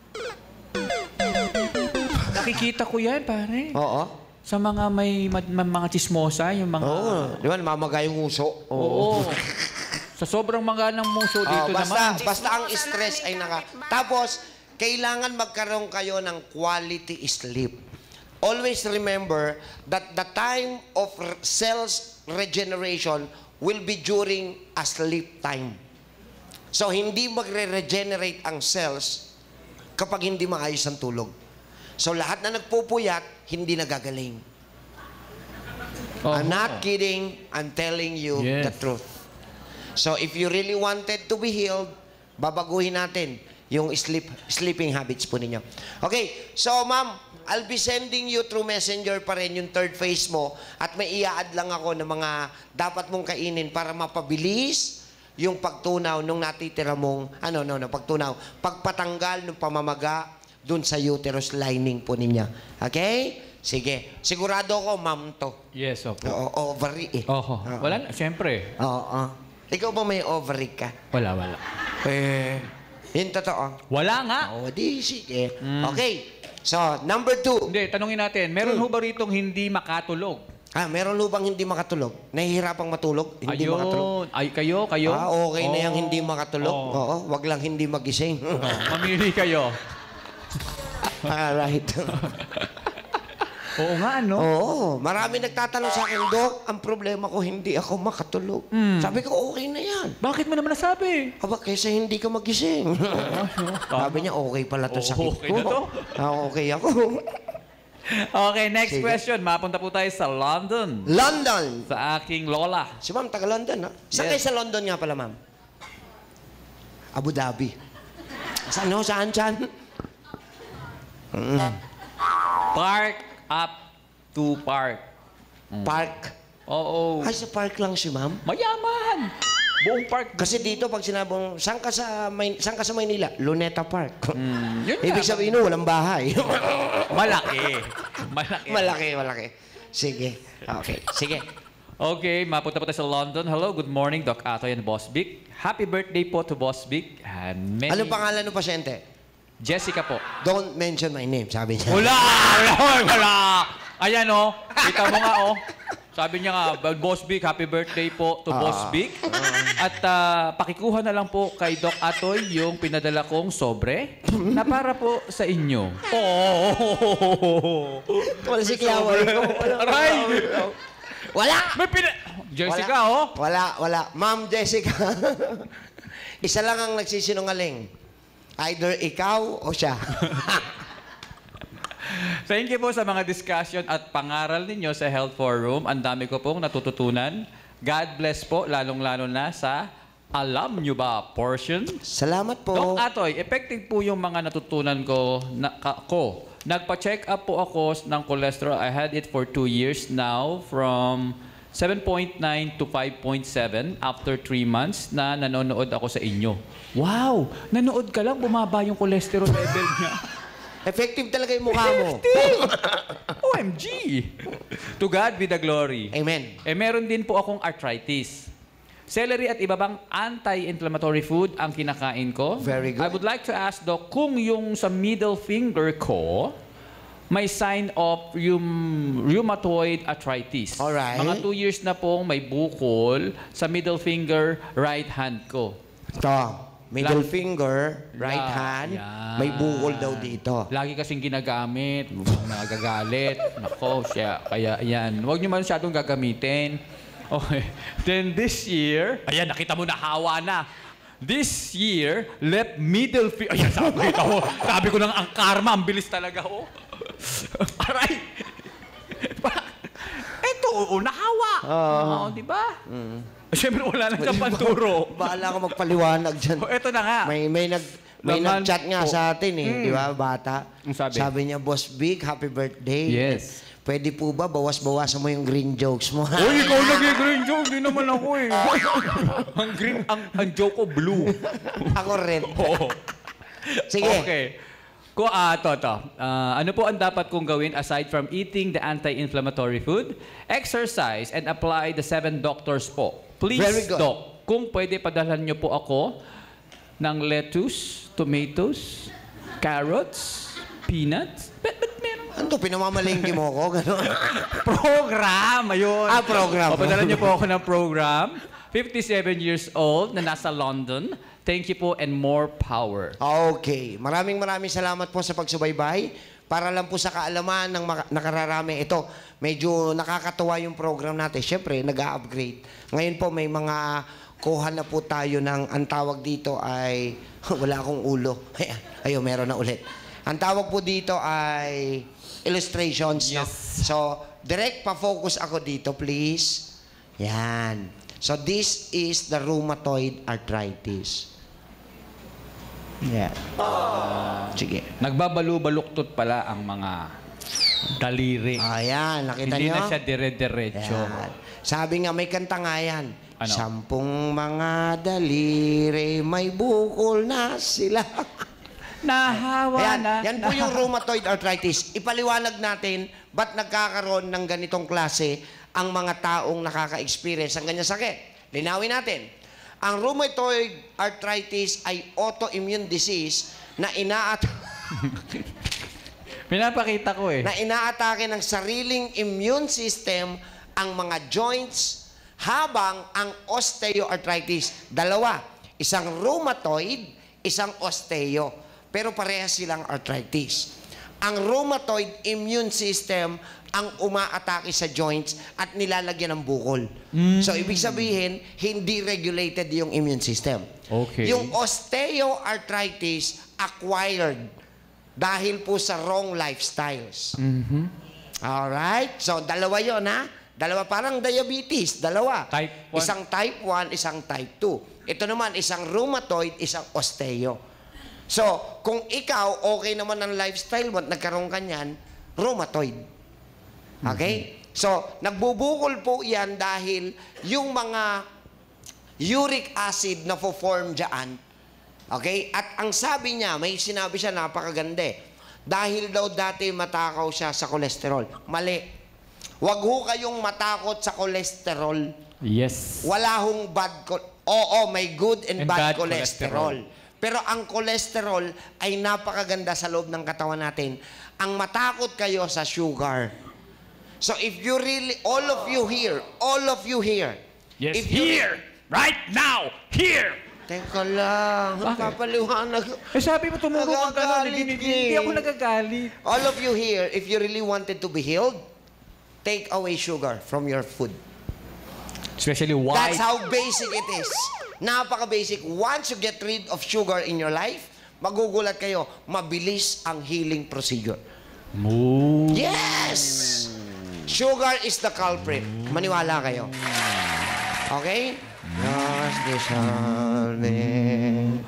Nakikita ko yan, pare. Oo. Sa mga may mga chismosa, yung mga... Oo. Di ba, namamaga yung uso? Oo. Sa sobrang mga ng muso dito naman. Basta ang stress ay Tapos, kailangan magkaroon kayo ng quality sleep. Always remember that the time of cells regeneration will be during a sleep time. So, hindi magre-regenerate ang cells kapag hindi maayos ang tulog. So, lahat na nagpupuyat, hindi nagagaling. I'm not kidding. I'm telling you the truth. So, if you really wanted to be healed, babaguhin natin yung sleeping habits po ninyo. Okay, so ma'am, I'll be sending you through messenger pa rin yung third phase mo at may i-add lang ako ng mga dapat mong kainin para mapabilis yung pagtunaw nung natitira mong, pagtunaw, pagpatanggal ng pamamaga dun sa uterus lining po ninyo. Okay? Sige. Sigurado ko, ma'am to. Yes, opo. Ovary eh. Wala na, siyempre. Oo. Ikaw ba may ovary ka? Wala. Yun totoo. Wala nga. Di sige. Okay. So, number 2. Hindi, tanungin natin, meron ho ba ritong hindi makatulog? Meron lubang hindi makatulog? Nahihirapang matulog? Hindi makatulog? Ay, kayo? Okay na yung hindi makatulog? Oo. Wag lang hindi magising. Mamili kayo. Right. Oo nga, ano? Oo. Marami nagtatanong sa akin, Dok, ang problema ko, hindi ako makatulog. Sabi ko, okay na yan. Bakit mo naman nasabi? Aba, kaysa hindi ka magising. Sabi niya, okay pala to sakit Okay na to? Okay ako. Okay, next question. Mapunta po tayo sa London. London. Sa aking lola. Si ma'am, taga London, ha? Saan kayo sa London nga pala, ma'am? Abu Dhabi. Saan? Park up to park. Park. Oo. Ay, sa park lang si ma'am? Mayaman. Buong park. Kasi dito, pag sinabong, saan ka sa Maynila? Luneta Park. Yun Ibig nga. sabihin, walang bahay. Malaki. Sige. Okay. Sige. Okay, mapunta po tayo sa London. Hello, good morning, Doc Atoie and Boss Vic. Happy birthday po to Boss Vic. And many... Anong pangalan ng pasyente? Jessica po. Don't mention my name, sabi niya. Wala! Ayan, oh. Kita mo nga, oh. Sabi niya nga, Boss Vic, happy birthday po to Boss Vic. At pakikuha na lang po kay Doc Atoie yung pinadala kong sobre na para po sa inyo. Wala si Kiaway. Aray! Wala! Jessica, oh. Wala. Ma'am Jessica. Isa lang ang nagsisinungaling. Either ikaw o siya. Thank you po sa mga discussion at pangaral ninyo sa Health Forum. Ang dami ko pong natututunan. God bless po, lalong-lalo na sa alam nyo ba portion. Salamat po. Doc Atoie, effective po yung mga natutunan ko. Nagpa-check up po ako ng cholesterol. I had it for 2 years now from 7.9 to 5.7 after 3 months na nanonood ako sa inyo. Wow! Nanood ka lang, bumaba yung cholesterol level niya. Effective talaga yung mukha mo. OMG! To God be the glory. Amen. Meron din po akong arthritis. Celery at iba bang anti-inflammatory food ang kinakain ko. Very good. I would like to ask, Doc, kung yung sa middle finger ko, may sign of rheumatoid arthritis. Alright. Mga 2 years na pong may bukol sa middle finger, right hand ko. Ito. Middle finger, right hand, yan. may bukol daw dito. Lagi kasing ginagamit, nagagalit. Nako, siya. Kaya yan. Huwag niyo masyadong gagamitin. Okay. Then this year, ayan, nakita mo na hawa na. This year, left middle finger. Ayan, sabi ko nang ang karma, ang bilis talaga, oh. Aray! Eto, nahawa. Oo, di ba? Siyempre, wala lang siyang panturo. Bahala ka magpaliwanag dyan. Eto na nga. May nag-chat nga sa atin eh. Di ba, bata? Sabi niya, Boss Big, happy birthday. Yes. Pwede po ba, bawas-bawasan mo yung green jokes mo? Uy, ikaw nag-green joke. Di naman ako eh. Ang green, ang joke ko blue. Ako red. Oo. Sige. Okay. Ano po ang dapat kong gawin aside from eating the anti-inflammatory food? Exercise and apply the 7 doctors po. Please, Very good. Doc, kung pwede padalhan niyo po ako ng lettuce, tomatoes, carrots, peanuts. Ba't meron? Ano to, pinamamalingki mo ko? Gano'n? Program! Ayun. Program. Padalhan niyo po ako ng program. 57 years old na nasa London. Thank you po and more power. Okay. Maraming salamat po sa pagsubaybay. Para lang po sa kaalaman ng nakararami. Ito, medyo nakakatuwa yung program natin. Siyempre, nag-upgrade. Ngayon po, may mga kuha na po tayo ng, ang tawag dito ay, wala akong ulo. Ayun, meron na ulit. Ang tawag po dito ay illustrations. Yes. No? So, direct pa-focus ako dito, please. Yan. So, this is the rheumatoid arthritis. Yeah. Sige. Nagbabalu-baluktot pala ang mga daliri. Ayan, nakita Hindi nyo? na siya dire-diretso. Ayan. Sabi nga, may kanta nga yan. Ano? 10 mga daliri, may bukol na sila. Nahawa Ayan, na. yan po yung rheumatoid arthritis. Ipaliwanag natin ba't nagkakaroon ng ganitong klase ang mga taong nakaka-experience ng ganyang sakit. Linawin natin. Ang rheumatoid arthritis ay autoimmune disease na Pinapakita ko eh. na inaatake ng sariling immune system ang mga joints habang ang osteoarthritis. Dalawa. Isang rheumatoid, isang osteo. Pero parehas silang arthritis. Ang rheumatoid immune system ang umaatake sa joints at nilalagyan ng bukol. So, ibig sabihin, hindi regulated yung immune system. Okay. Yung osteoarthritis, acquired dahil po sa wrong lifestyles. Alright? So, dalawa yon ha? Dalawa, parang diabetes. Dalawa. Type 1. Isang type 1, isang type 2. Ito naman, isang rheumatoid, isang osteo. So, kung ikaw, okay naman ang lifestyle mo at nagkaroon ka niyan, rheumatoid. Okay? So, nagbubukol po yan dahil yung mga uric acid na form dyan, okay? At ang sabi niya, may sinabi siya napakaganda. Dahil daw dati matakaw siya sa kolesterol. Mali. Huwag ho kayong matakot sa kolesterol. Yes. Wala hong bad Oo, may good and bad cholesterol. Pero ang cholesterol ay napakaganda sa loob ng katawan natin. Ang matakot kayo sa sugar. So if you really, all of you here, Yes, if you here! Right now! Here! Teka lang, papaliwanag. sabi mo tumuro ka Nagagalit hindi eh. ako nagagalit. All of you here, if you really wanted to be healed, take away sugar from your food. Especially white. That's how basic it is. Napaka-basic. Once you get rid of sugar in your life, magugulat kayo, mabilis ang healing procedure. Moo. Yes! Sugar is the culprit. Maniwala kayo. Okay? Lost dissolving.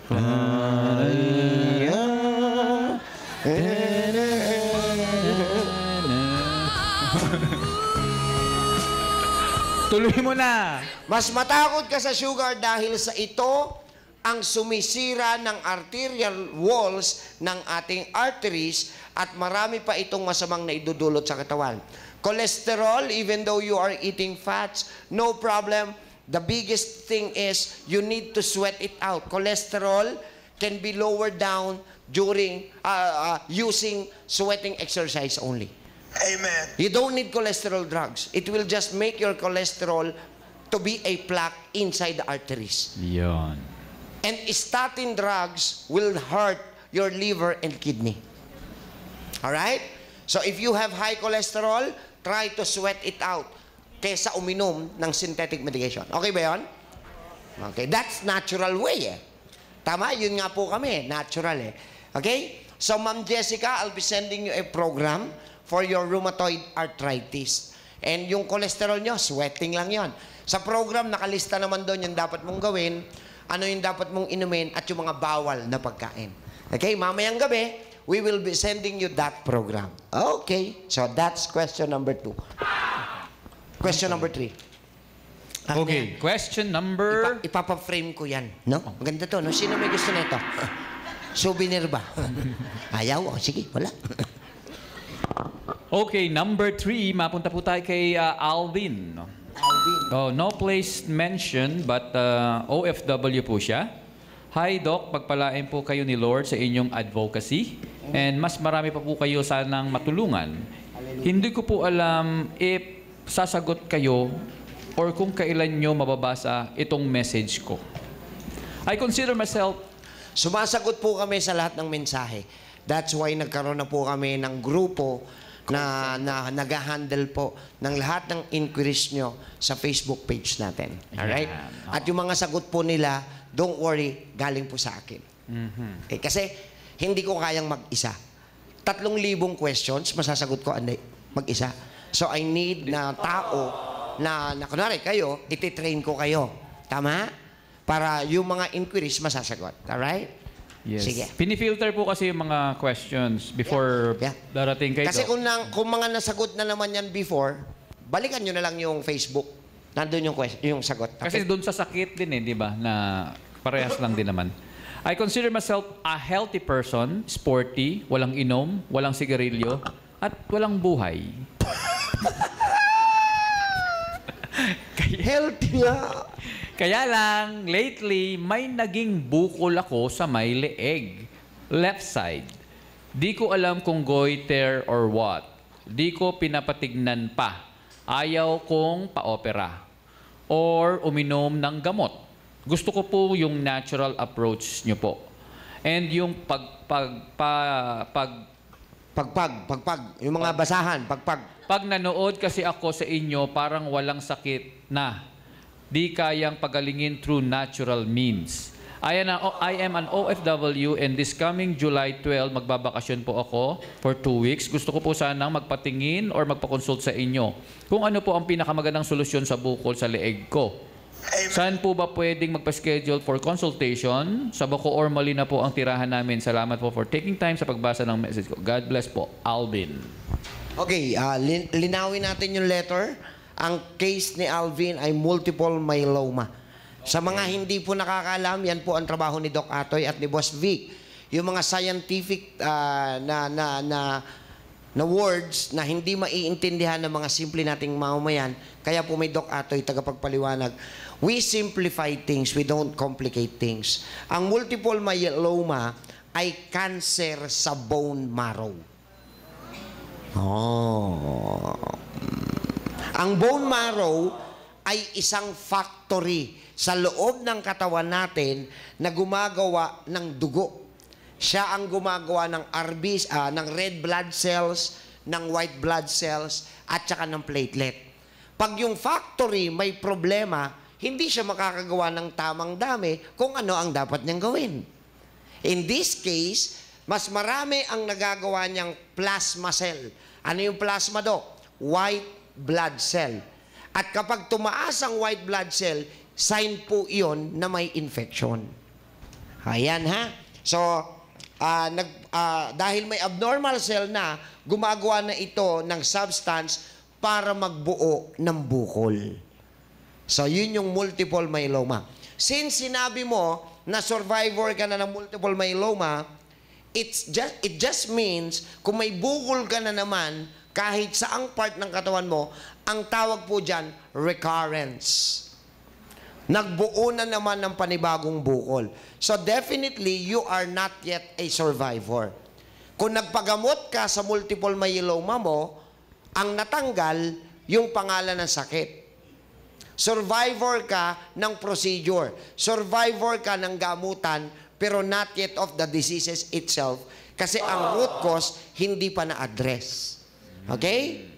Tuloy mo na. Mas matakot ka sa sugar dahil sa ito ang sumisira ng arterial walls ng ating arteries at marami pa itong masamang naidudulot sa katawan. Cholesterol, even though you are eating fats, no problem. The biggest thing is you need to sweat it out. Cholesterol can be lowered down during using sweating exercise only. Amen. You don't need cholesterol drugs. It will just make your cholesterol to be a plaque inside the arteries. Yon. And statin drugs will hurt your liver and kidney. Alright? So if you have high cholesterol, try to sweat it out kaysa uminom ng synthetic medication. Okay ba yun? Okay, that's natural way eh. Tama, yun nga po kami, natural eh. Okay? So Ma'am Jessica, I'll be sending you a program for your rheumatoid arthritis. And yung cholesterol nyo, sweating lang yon. Sa program, nakalista naman doon yung dapat mong gawin, ano yung dapat mong inumin, at yung mga bawal na pagkain. Okay, mamayang gabi, we will be sending you that program. Okay, so that's question number 2. Question number 3. Okay, question number... Ipapa-frame ko yan. No? Maganda to, no? Sino may gusto nito? Souvenir ba? Ayaw? Oh, sige, wala. Okay, number 3, mapunta po tayo kay Alvin. Alvin. Oh, no place mentioned, but OFW po siya. Hi, Doc. Pagpalain po kayo ni Lord sa inyong advocacy. And mas marami pa po kayo sanang matulungan. Hindi ko po alam if sasagot kayo or kung kailan nyo mababasa itong message ko. I consider myself... Sumasagot po kami sa lahat ng mensahe. That's why nagkaroon na po kami ng grupo na nag-handle po ng lahat ng inquiries nyo sa Facebook page natin. Alright? Yeah. At yung mga sagot po nila, don't worry, galing po sa akin. Okay? Kasi hindi ko kayang mag-isa. 3,000 questions, masasagot ko mag-isa. So I need na tao na kunwari kayo, ititrain ko kayo. Tama? Para yung mga inquiries masasagot. Alright? Yes. Sige. Pinifilter po kasi yung mga questions before darating kayo. Kasi kung mga nasagot na naman yan before, balikan nyo na lang yung Facebook. Nandun yung sagot. Kasi doon sa sakit din di ba? Na parehas lang din naman. I consider myself a healthy person, sporty, walang inom, walang sigarilyo, at walang buhay. Healthy nga. Kaya lang, lately, may naging bukol ako sa may leeg. Left side. Di ko alam kung goiter or what. Di ko pinapatignan pa. Ayaw kong pa-opera. Or uminom ng gamot. Gusto ko po yung natural approach nyo po. And yung Pagpag. Yung mga basahan, pagpag. Pag nanood kasi ako sa inyo, parang walang sakit na. Di kayang pagalingin through natural means. I am an OFW and this coming July 12, magbabakasyon po ako for 2 weeks. Gusto ko po sanang magpatingin or magpakonsult sa inyo kung ano po ang pinakamagandang solusyon sa bukol sa leeg ko. Saan po ba pwedeng magpa-schedule for consultation? Sa Baco or mali na po ang tirahan namin. Salamat po for taking time sa pagbasa ng message ko. God bless po. Alvin. Okay, linawin natin yung letter. Ang case ni Alvin ay multiple myeloma. Sa mga hindi po nakakaalam, yan po ang trabaho ni Doc Atoie at ni Boss Vic. Yung mga scientific na words na hindi maiintindihan ng mga simple nating mamamayan, kaya po may Doc Atoie tagapagpaliwanag. We simplify things, we don't complicate things. Ang multiple myeloma ay cancer sa bone marrow. Oh. Ang bone marrow ay isang factory sa loob ng katawan natin na gumagawa ng dugo. Siya ang gumagawa ng RBs, ng red blood cells, ng white blood cells, at saka ng platelet. Pag yung factory may problema, hindi siya makakagawa ng tamang dami kung ano ang dapat niyang gawin. In this case, mas marami ang nagagawa niyang plasma cell. Ano yung plasma, Dok? White blood cell. At kapag tumaas ang white blood cell, sign po iyon na may infection. Ayan, ha? So, dahil may abnormal cell na, gumagawa na ito ng substance para magbuo ng bukol. So, yun yung multiple myeloma. Since sinabi mo na survivor ka na ng multiple myeloma, it just means kung may bukol ka na naman, kahit saang part ng katawan mo, ang tawag po dyan, recurrence. Nagbuo na naman ng panibagong bukol. So definitely, you are not yet a survivor. Kung nagpagamot ka sa multiple myeloma mo, ang natanggal, yung pangalan ng sakit. Survivor ka ng procedure. Survivor ka ng gamutan, pero not yet of the diseases itself. Kasi ang root cause, hindi pa na-address. Okay?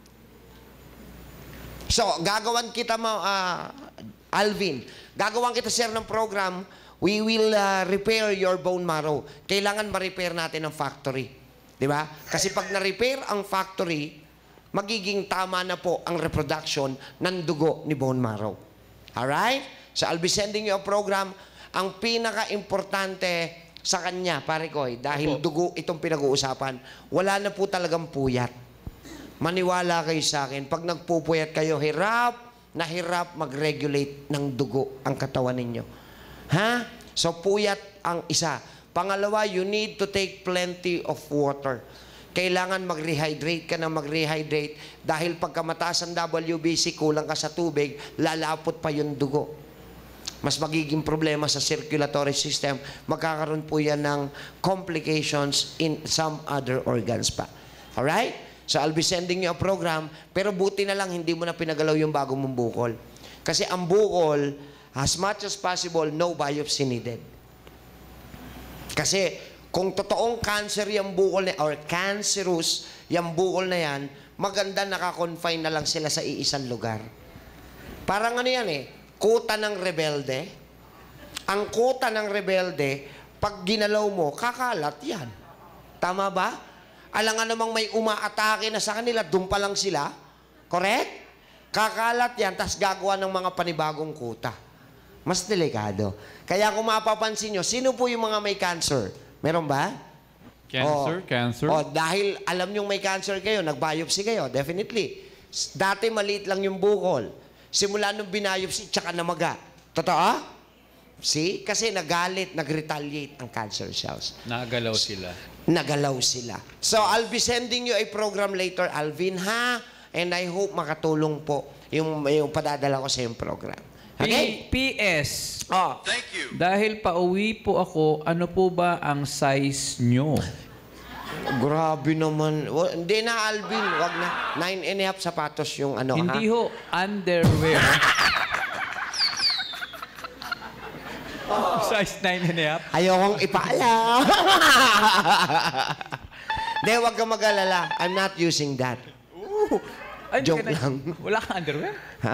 So, gagawan kita, Alvin, gagawan kita, sir, ng program. We will repair your bone marrow. Kailangan ma-repair natin ang factory. Di ba? Kasi pag na-repair ang factory, magiging tama na po ang reproduction ng dugo ni bone marrow. Alright? So, I'll be sending you a program. Ang pinaka-importante sa kanya, pare ko, dahil dugo itong pinag-uusapan, wala na po talagang puyat. Maniwala kayo sa akin, pag nagpupuyat kayo, hirap mag-regulate ng dugo ang katawan ninyo. Ha? So, puyat ang isa. Pangalawa, you need to take plenty of water. Kailangan mag-rehydrate ka na mag-rehydrate dahil pagka mataas ang WBC, kulang ka sa tubig, lalapot pa yung dugo. Mas magiging problema sa circulatory system. Magkakaroon po yan ng complications in some other organs pa. Alright? So, I'll be sending you a program, pero buti na lang hindi mo na pinagalaw yung bagong mong bukol. Kasi ang bukol, as much as possible, no biopsy needed. Kasi, kung totoong cancer yung bukol or cancerous yung bukol na yan, maganda nakakonfine na lang sila sa iisang lugar. Parang ano yan kuta ng rebelde. Ang kuta ng rebelde, pag ginalaw mo, kakalat yan. Tama ba? Alangan namang may umaatake na sa kanila, doon pa lang sila. Correct? Kakalat yan, tas gagawa ng mga panibagong kuta. Mas delikado. Kaya kung mapapansin nyo, sino po yung mga may cancer? Meron ba? Cancer? Dahil alam nyo may cancer kayo, nag-biopsy kayo, definitely. Dati maliit lang yung bukol. Simula nung binayopsy, tsaka namaga. Totoo? See? Kasi nagalit, nag-retaliate ang cancer cells. Nagalaw sila. So, I'll be sending you a program later, Alvin, ha? And I hope makatulong po yung padadala ko sa yung program. Okay? PS. Thank you. Dahil pauwi po ako, ano po ba ang size nyo? Grabe naman. Hindi na, Alvin. Wag na. 9.5 sapatos yung ano, Hindi ho. Underwear. Size 9.5? Ayokong ipaalam. Hindi, wag kang mag-alala. I'm not using that. Joke lang. Wala kang underwear?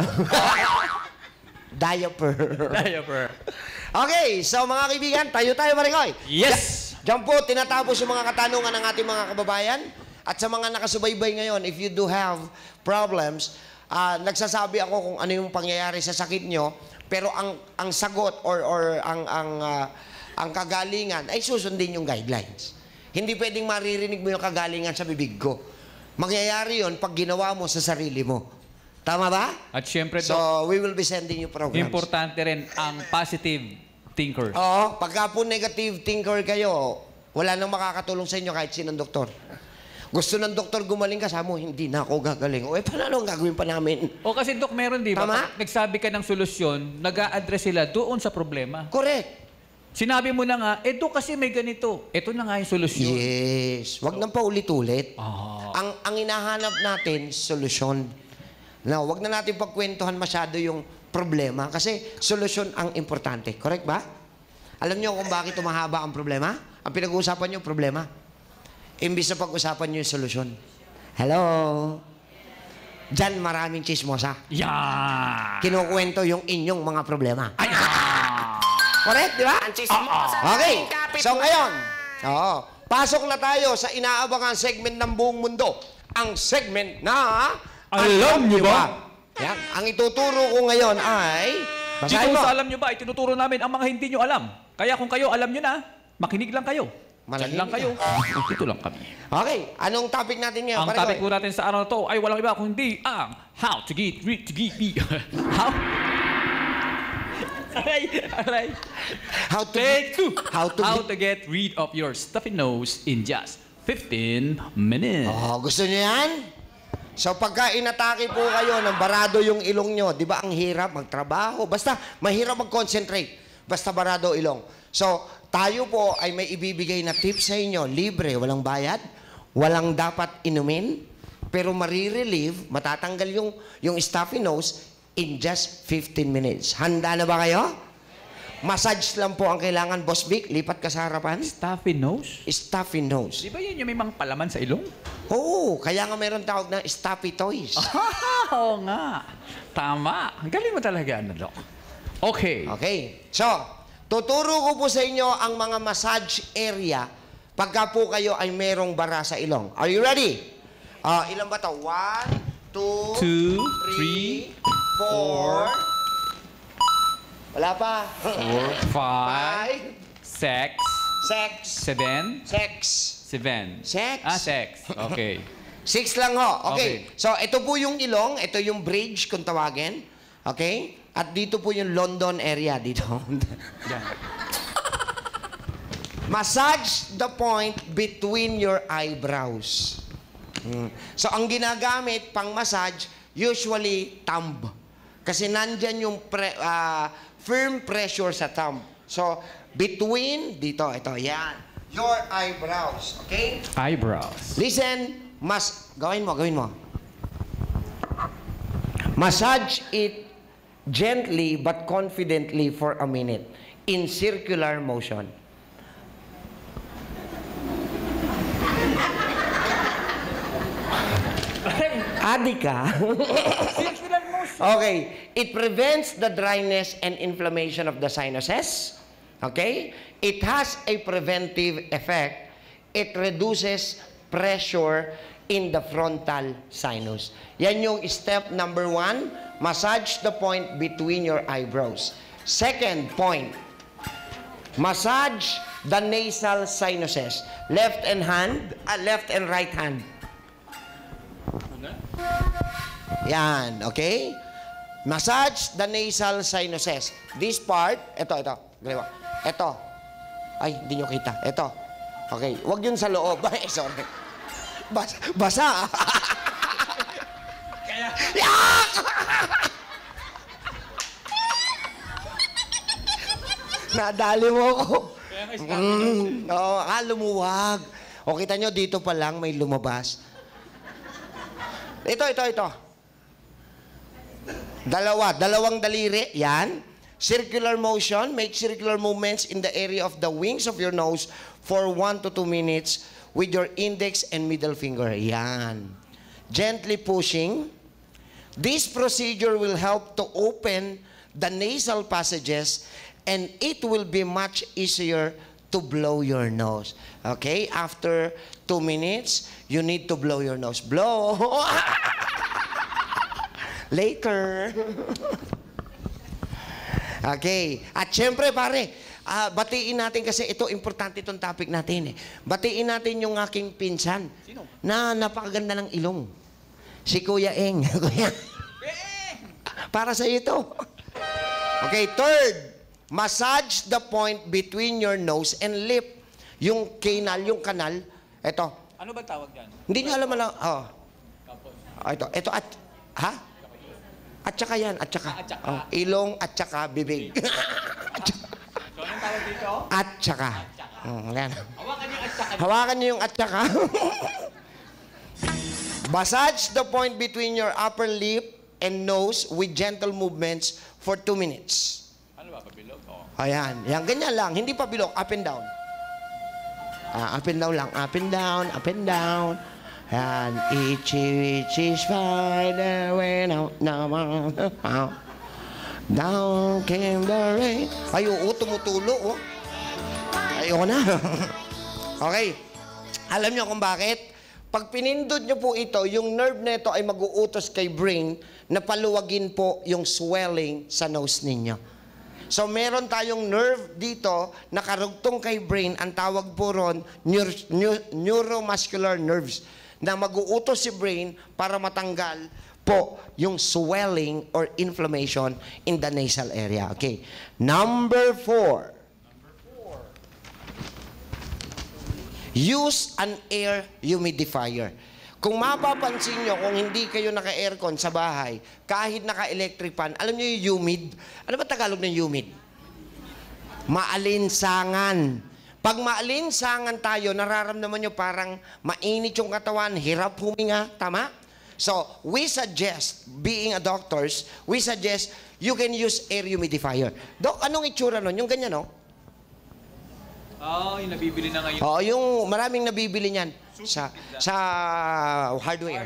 Diaper. Okay, so mga kaibigan, tayo Marikoy. Yes! Diyan po, tinatapos yung mga katanungan ng ating mga kababayan. At sa mga nakasubaybay ngayon, if you do have problems, nagsasabi ako kung ano yung pangyayari sa sakit nyo, pero ang sagot or ang kagalingan ay susundin yung guidelines. Hindi pwedeng maririnig mo yung kagalingan sa bibig ko. Mangyayari yon pag ginawa mo sa sarili mo. Tama ba? At syempre, So, we will be sending you programs. importante rin ang positive thinkers. Oo, pagka po negative thinker kayo, wala nang makakatulong sa inyo kahit sinong doktor. Gusto ng doktor gumaling ka, sabi mo, hindi na ako gagaling. O, paano ang gagawin pa namin? O kasi Dok, meron di ba? Tama? Pag nagsabi ka ng solusyon, nag-a-address sila doon sa problema. Correct. Sinabi mo na nga, Dok kasi may ganito. Ito na nga yung solusyon. Yes. Wag nang paulit-ulit. Ah. Ang hinahanap natin, solusyon. Now, wag na natin pagkwentuhan masyado yung problema kasi solusyon ang importante. Correct ba? Alam niyo kung bakit tumahaba ang problema? Ang pinag-uusapan niyo, problema. Imbis na pag-usapan niyo yung solusyon. Hello? Diyan maraming chismosa. Yeah! Kinukwento yung inyong mga problema. Correct, di ba? Ang chismosa Okay. naming kapit So ngayon, pasok na tayo sa inaabangan segment ng buong mundo. Ang segment na... Alam niyo ba? Yan. Ang ituturo ko ngayon ay... Basahin Dito mo. sa alam nyo ba, itinuturo namin ang mga hindi nyo alam. Kaya kung kayo alam nyo na, makinig lang kayo. Makinig Diyan lang kayo. Dito lang kami. Okay. Anong topic natin ngayon? Ang Pare topic ko, po natin sa araw na to ay walang iba kundi ang how to get rid to get how Aray. How to... Take two. How to get rid of your stuffy nose in just 15 minutes. Gusto niyo yan? So pagka inatake po kayo ng barado yung ilong nyo, di ba ang hirap magtrabaho? Basta mahirap mag-concentrate. Basta barado ilong. So tayo po ay may ibibigay na tips sa inyo. Libre, walang bayad, walang dapat inumin, pero marirelieve, matatanggal yung stuffy nose in just 15 minutes. Handa na ba kayo? Massage lang po ang kailangan, Boss Vic. Lipat ka sa harapan. Stuffy nose? Stuffy nose. Di ba yun yung may mga palaman sa ilong? Oo, kaya nga meron tawag na stuffy toys. Oo nga. Tama. Galing mo talaga, ano, Doc? Okay. Okay. So, tuturo ko po sa inyo ang mga massage area pagka po kayo ay merong bara sa ilong. Are you ready? Ilan ba ito? 1, 2, 3, 4. Wala pa. 4, 5, 6, 7, 7. Sex. sex. Okay. 6 lang ho. Okay. Okay. So, ito po yung ilong. Ito yung bridge kung tawagin. Okay? At dito po yung London area. Dito. Yan. Massage the point between your eyebrows. So, ang ginagamit pang massage, usually thumb. Kasi nandyan yung firm pressure sa thumb. So, between, dito, ito, yan. Your eyebrows. Okay? Eyebrows. Listen, gawin mo. Massage it gently but confidently for a minute in circular motion. Adi ka? Okay. It prevents the dryness and inflammation of the sinuses. Okay? It has a preventive effect. It reduces pressure in the frontal sinus. Yan yung step number 1. Massage the point between your eyebrows. Second point. Massage the nasal sinuses. Left and right hand. Yan, okay? Massage the nasal sinuses. This part, ito. Ito. Ay, hindi nyo kita. Ito. Okay, wag yun sa loob. Ay, sorry. Basa. Kaya... Nadali mo ako. Kaya nga stuffy Lumuwag. O, kita nyo, dito pa lang may lumabas. Ito. Dalawang daliri. Yan. Circular motion. Make circular movements in the area of the wings of your nose for 1 to 2 minutes with your index and middle finger. Yan. Gently pushing. This procedure will help to open the nasal passages and it will be much easier to blow your nose. Okay? After 2 minutes, you need to blow your nose. Blow! Later. Okay. At syempre, pare, batiin natin kasi ito, importante itong topic natin. Batiin natin yung aking pinsan. Sino? Na napakaganda ng ilong. Si Kuya Eng. Para sa ito. Okay, third. Massage the point between your nose and lip. Yung kanal, ito. Ano ba tawag yan? Hindi nyo alam lang. Oh. Ito ha? At saka yan, at saka. At saka. Oh, ilong at saka bibig. So, anong tawag dito? At saka. Yan. Hawakan niyo at saka. Hawakan niyo yung at saka. Massage the point between your upper lip and nose with gentle movements for 2 minutes. Ano ba, pabilog? Oh. Ayan. Yan, ganyan lang. Hindi pa bilog. Up and down. Up and down lang. Up and down. Up and down. Ayan. Itchy spider went out. Down came the rain. Ay, oo, tumutulo, oh. Ayoko na. Okay. Alam niyo kung bakit? Pag pinindot niyo po ito, yung nerve nito ay mag-uutos kay brain na paluwagin po yung swelling sa nose ninyo. So, meron tayong nerve dito na karugtong kay brain. Ang tawag po ron, neuromuscular nerves, na mag-uutos si brain para matanggal po yung swelling or inflammation in the nasal area. Okay. Number 4. Use an air humidifier. Kung mapapansin nyo, kung hindi kayo naka-aircon sa bahay, kahit naka-electric fan, alam nyo yung humid? Ano ba Tagalog ng humid? Maalinsangan. Pag maalinsangan tayo, nararamdaman nyo parang mainit yung katawan, hirap huminga, tama? So, we suggest, being a doctors, we suggest you can use air humidifier. Dok, anong itsura nun? Yung ganyan, no? Yung nabibili na ngayon. Oo, yung maraming nabibili niyan sa hardware.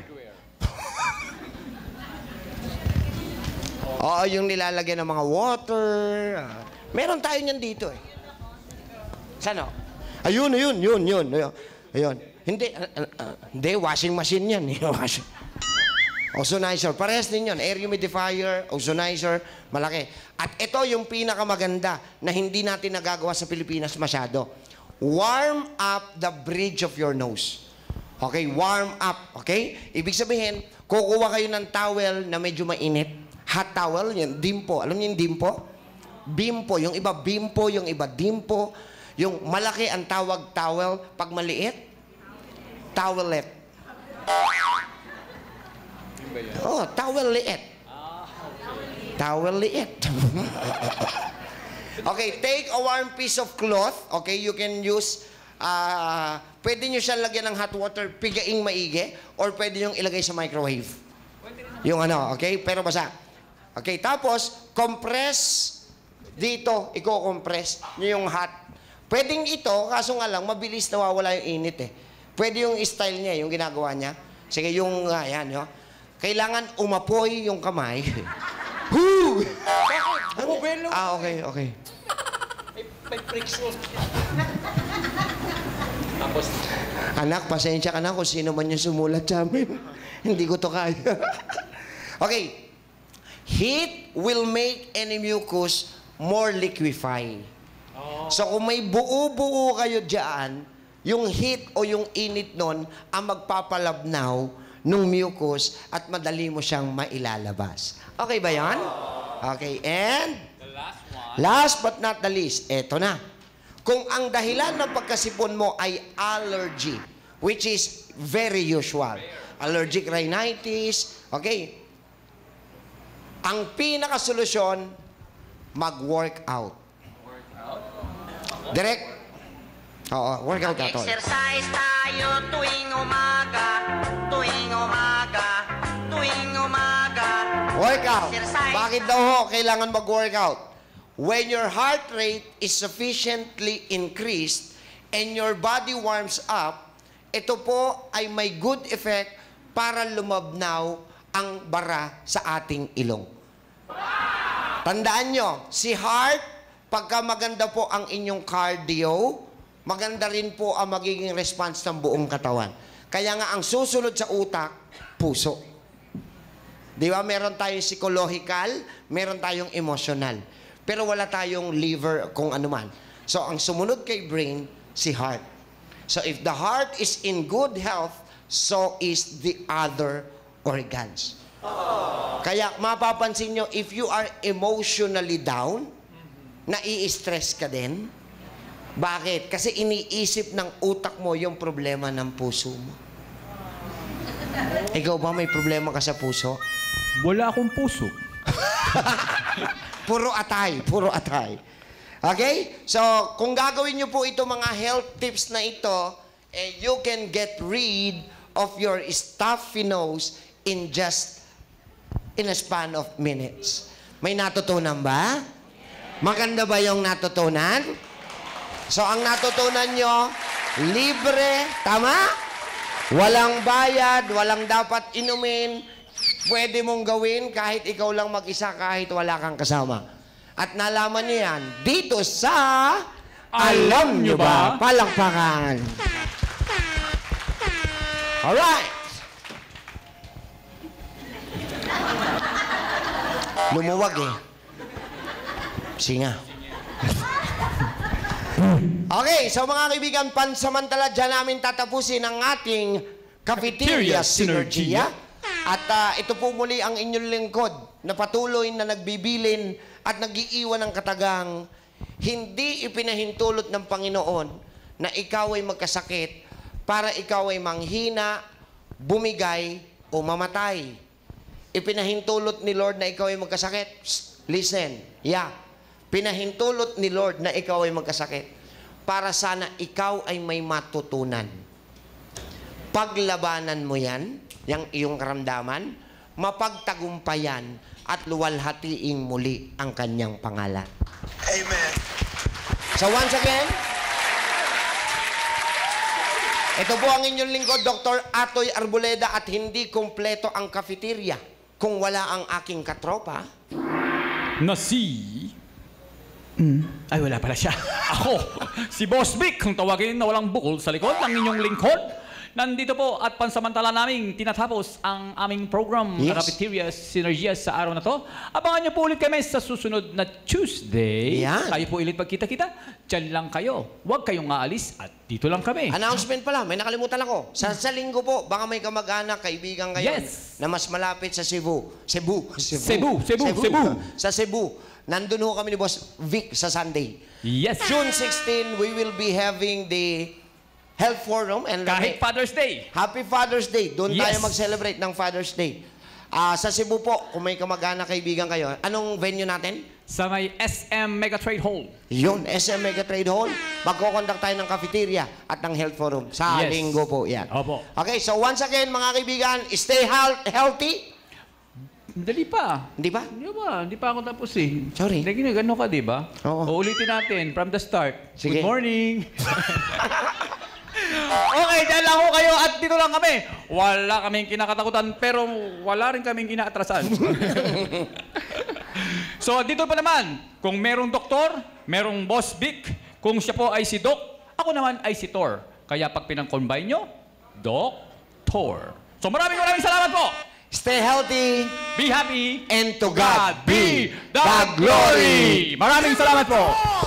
Oo, yung nilalagyan ng mga water. Meron tayo niyan dito eh. Saan o? Ayun. Hindi, washing machine yan. Ozonizer. Parehas din yun. Air humidifier, ozonizer, malaki. At ito yung pinakamaganda na hindi natin nagagawa sa Pilipinas masyado. Warm up the bridge of your nose. Okay, warm up. Okay? Ibig sabihin, kukuha kayo ng towel na medyo mainit. Hot towel, yun, dimpo. Alam niyo yung dimpo? Bimpo. Yung iba bimpo, yung iba dimpo. Yung malaki ang tawag towel. Pag maliit, towelette. Oh, towel liit. Towel liit. Okay, take a warm piece of cloth. Okay, you can use, pwede nyo siya lagyan ng hot water, pigaing maigi, or pwede nyo ilagay sa microwave. Yung ano, okay? Pero basa. Okay, tapos, compress dito, i-compress nyo yung hot. Pwedeng ito, kaso nga lang, mabilis nawawala yung init eh. Pwede yung style niya, yung ginagawa niya. Sige, yung, yan, yo. Kailangan umapoy yung kamay. Hoo! Bumubelo. Okay. May friction. Tapos, anak, pasensya ka na kung sino man yung sumulat sa amin. Hindi ko to kaya. Okay. Heat will make any mucus more liquefying. So, kung may buo-buo kayo dyan, yung heat o yung init nun ang magpapalabnaw nung mucus at madali mo siyang mailalabas. Okay ba yan? Okay, and the last one. Last but not the least, eto na. Kung ang dahilan ng pagkasipon mo ay allergy, which is very usual, allergic rhinitis, okay, ang pinakasolusyon, mag-workout. Direct. Oo, workout na to. Exercise tayo tuwing umaga. Workout. Exercise. Bakit daw ho kailangan mag-workout? When your heart rate is sufficiently increased and your body warms up, ito po ay may good effect para lumabnaw ang bara sa ating ilong. Tandaan nyo, si heart, pagka maganda po ang inyong cardio, maganda rin po ang magiging response ng buong katawan. Kaya nga ang susunod sa utak, puso. Di ba? Meron tayong psychological, meron tayong emotional. Pero wala tayong liver kung ano man. So, ang sumunod kay brain, si heart. So, if the heart is in good health, so is the other organs. Kaya, mapapansin nyo, if you are emotionally down, nai-stress ka din, Bakit? Kasi iniisip ng utak mo yung problema ng puso mo. Ikaw ba may problema ka sa puso? Wala akong puso. Puro atay, puro atay. Okay? So, kung gagawin nyo po ito mga health tips na ito, you can get rid of your stuffy nose in a span of minutes. May natutunan ba? Maganda ba yung natutunan? So, ang natutunan nyo, libre, tama? Walang bayad, walang dapat inumin. Pwede mong gawin kahit ikaw lang mag-isa, kahit wala kang kasama. At nalaman nyo yan dito sa Alam Nyo Ba? Palakpakan. Alright. Lumuwag eh. Singa. Okay, so mga kaibigan, pansamantala dyan namin tatapusin ang ating Cafeteria Zynergia. At ito po muli ang inyong lingkod na patuloy na nagbibilin at nag-iiwan ng katagang hindi ipinahintulot ng Panginoon na ikaw ay magkasakit para ikaw ay manghina, bumigay o mamatay. Ipinahintulot ni Lord na ikaw ay magkasakit. Psst, listen, pinahintulot ni Lord na ikaw ay magkasakit para sana ikaw ay may matutunan. Paglabanan mo yan, yung iyong karamdaman, mapagtagumpayan at luwalhatiin muli ang kanyang pangalan. Amen. So once again, ito po ang inyong lingkod, Dr. Atoie Arboleda, at hindi kumpleto ang cafeteria kung wala ang aking katropa. Ay, wala pala siya. Ako, si Boss Vic, kung tawagin na walang bukol sa likod ng inyong lingkod. Nandito po at pansamantala namin tinatapos ang aming program Yes. Cafeteria Zynergia sa araw na to. Abangan niyo po ulit kami sa susunod na Tuesday. Yan. Kayo po ulit magkita-kita. Diyan lang kayo. Huwag kayong aalis at dito lang kami. Announcement pala, may nakalimutan ako. Sa linggo po, baka may kamag-anak, kaibigan kayo Yes. na mas malapit sa Cebu. Cebu. Sa Cebu. Nandun ho kami ni Boss Vic sa Sunday. Yes. June 16, we will be having the Health Forum. And Kahit Father's Day. Happy Father's Day. Doon Yes. tayo mag-celebrate ng Father's Day. Sa Cebu po, kung may kamag-anak, kaibigan kayo, anong venue natin? Sa may SM Mega Trade Hall. Yun, SM Mega Trade Hall. Magkoconduct tayo ng cafeteria at ng Health Forum. Sa Yes. linggo po yan. Opo. Okay, so once again, mga kaibigan, stay healthy. Dali pa. Di ba? Hindi pa ako tapos eh. Sorry. Lagi na gano'n ka, di ba? Oo. Uulitin natin from the start. Sige. Good morning. Okay, dyan lang ho kayo at dito lang kami. Wala kaming kinakatakutan pero wala rin kaming inaatrasan. So, dito pa naman, kung merong doktor, merong Boss Vic, kung siya po ay si Doc, ako naman ay si Tor. Kaya pag pinang-combine nyo, Doc-Tor. So, maraming salamat po. Stay healthy. Be happy. And to God be the glory. Maraming salamat po.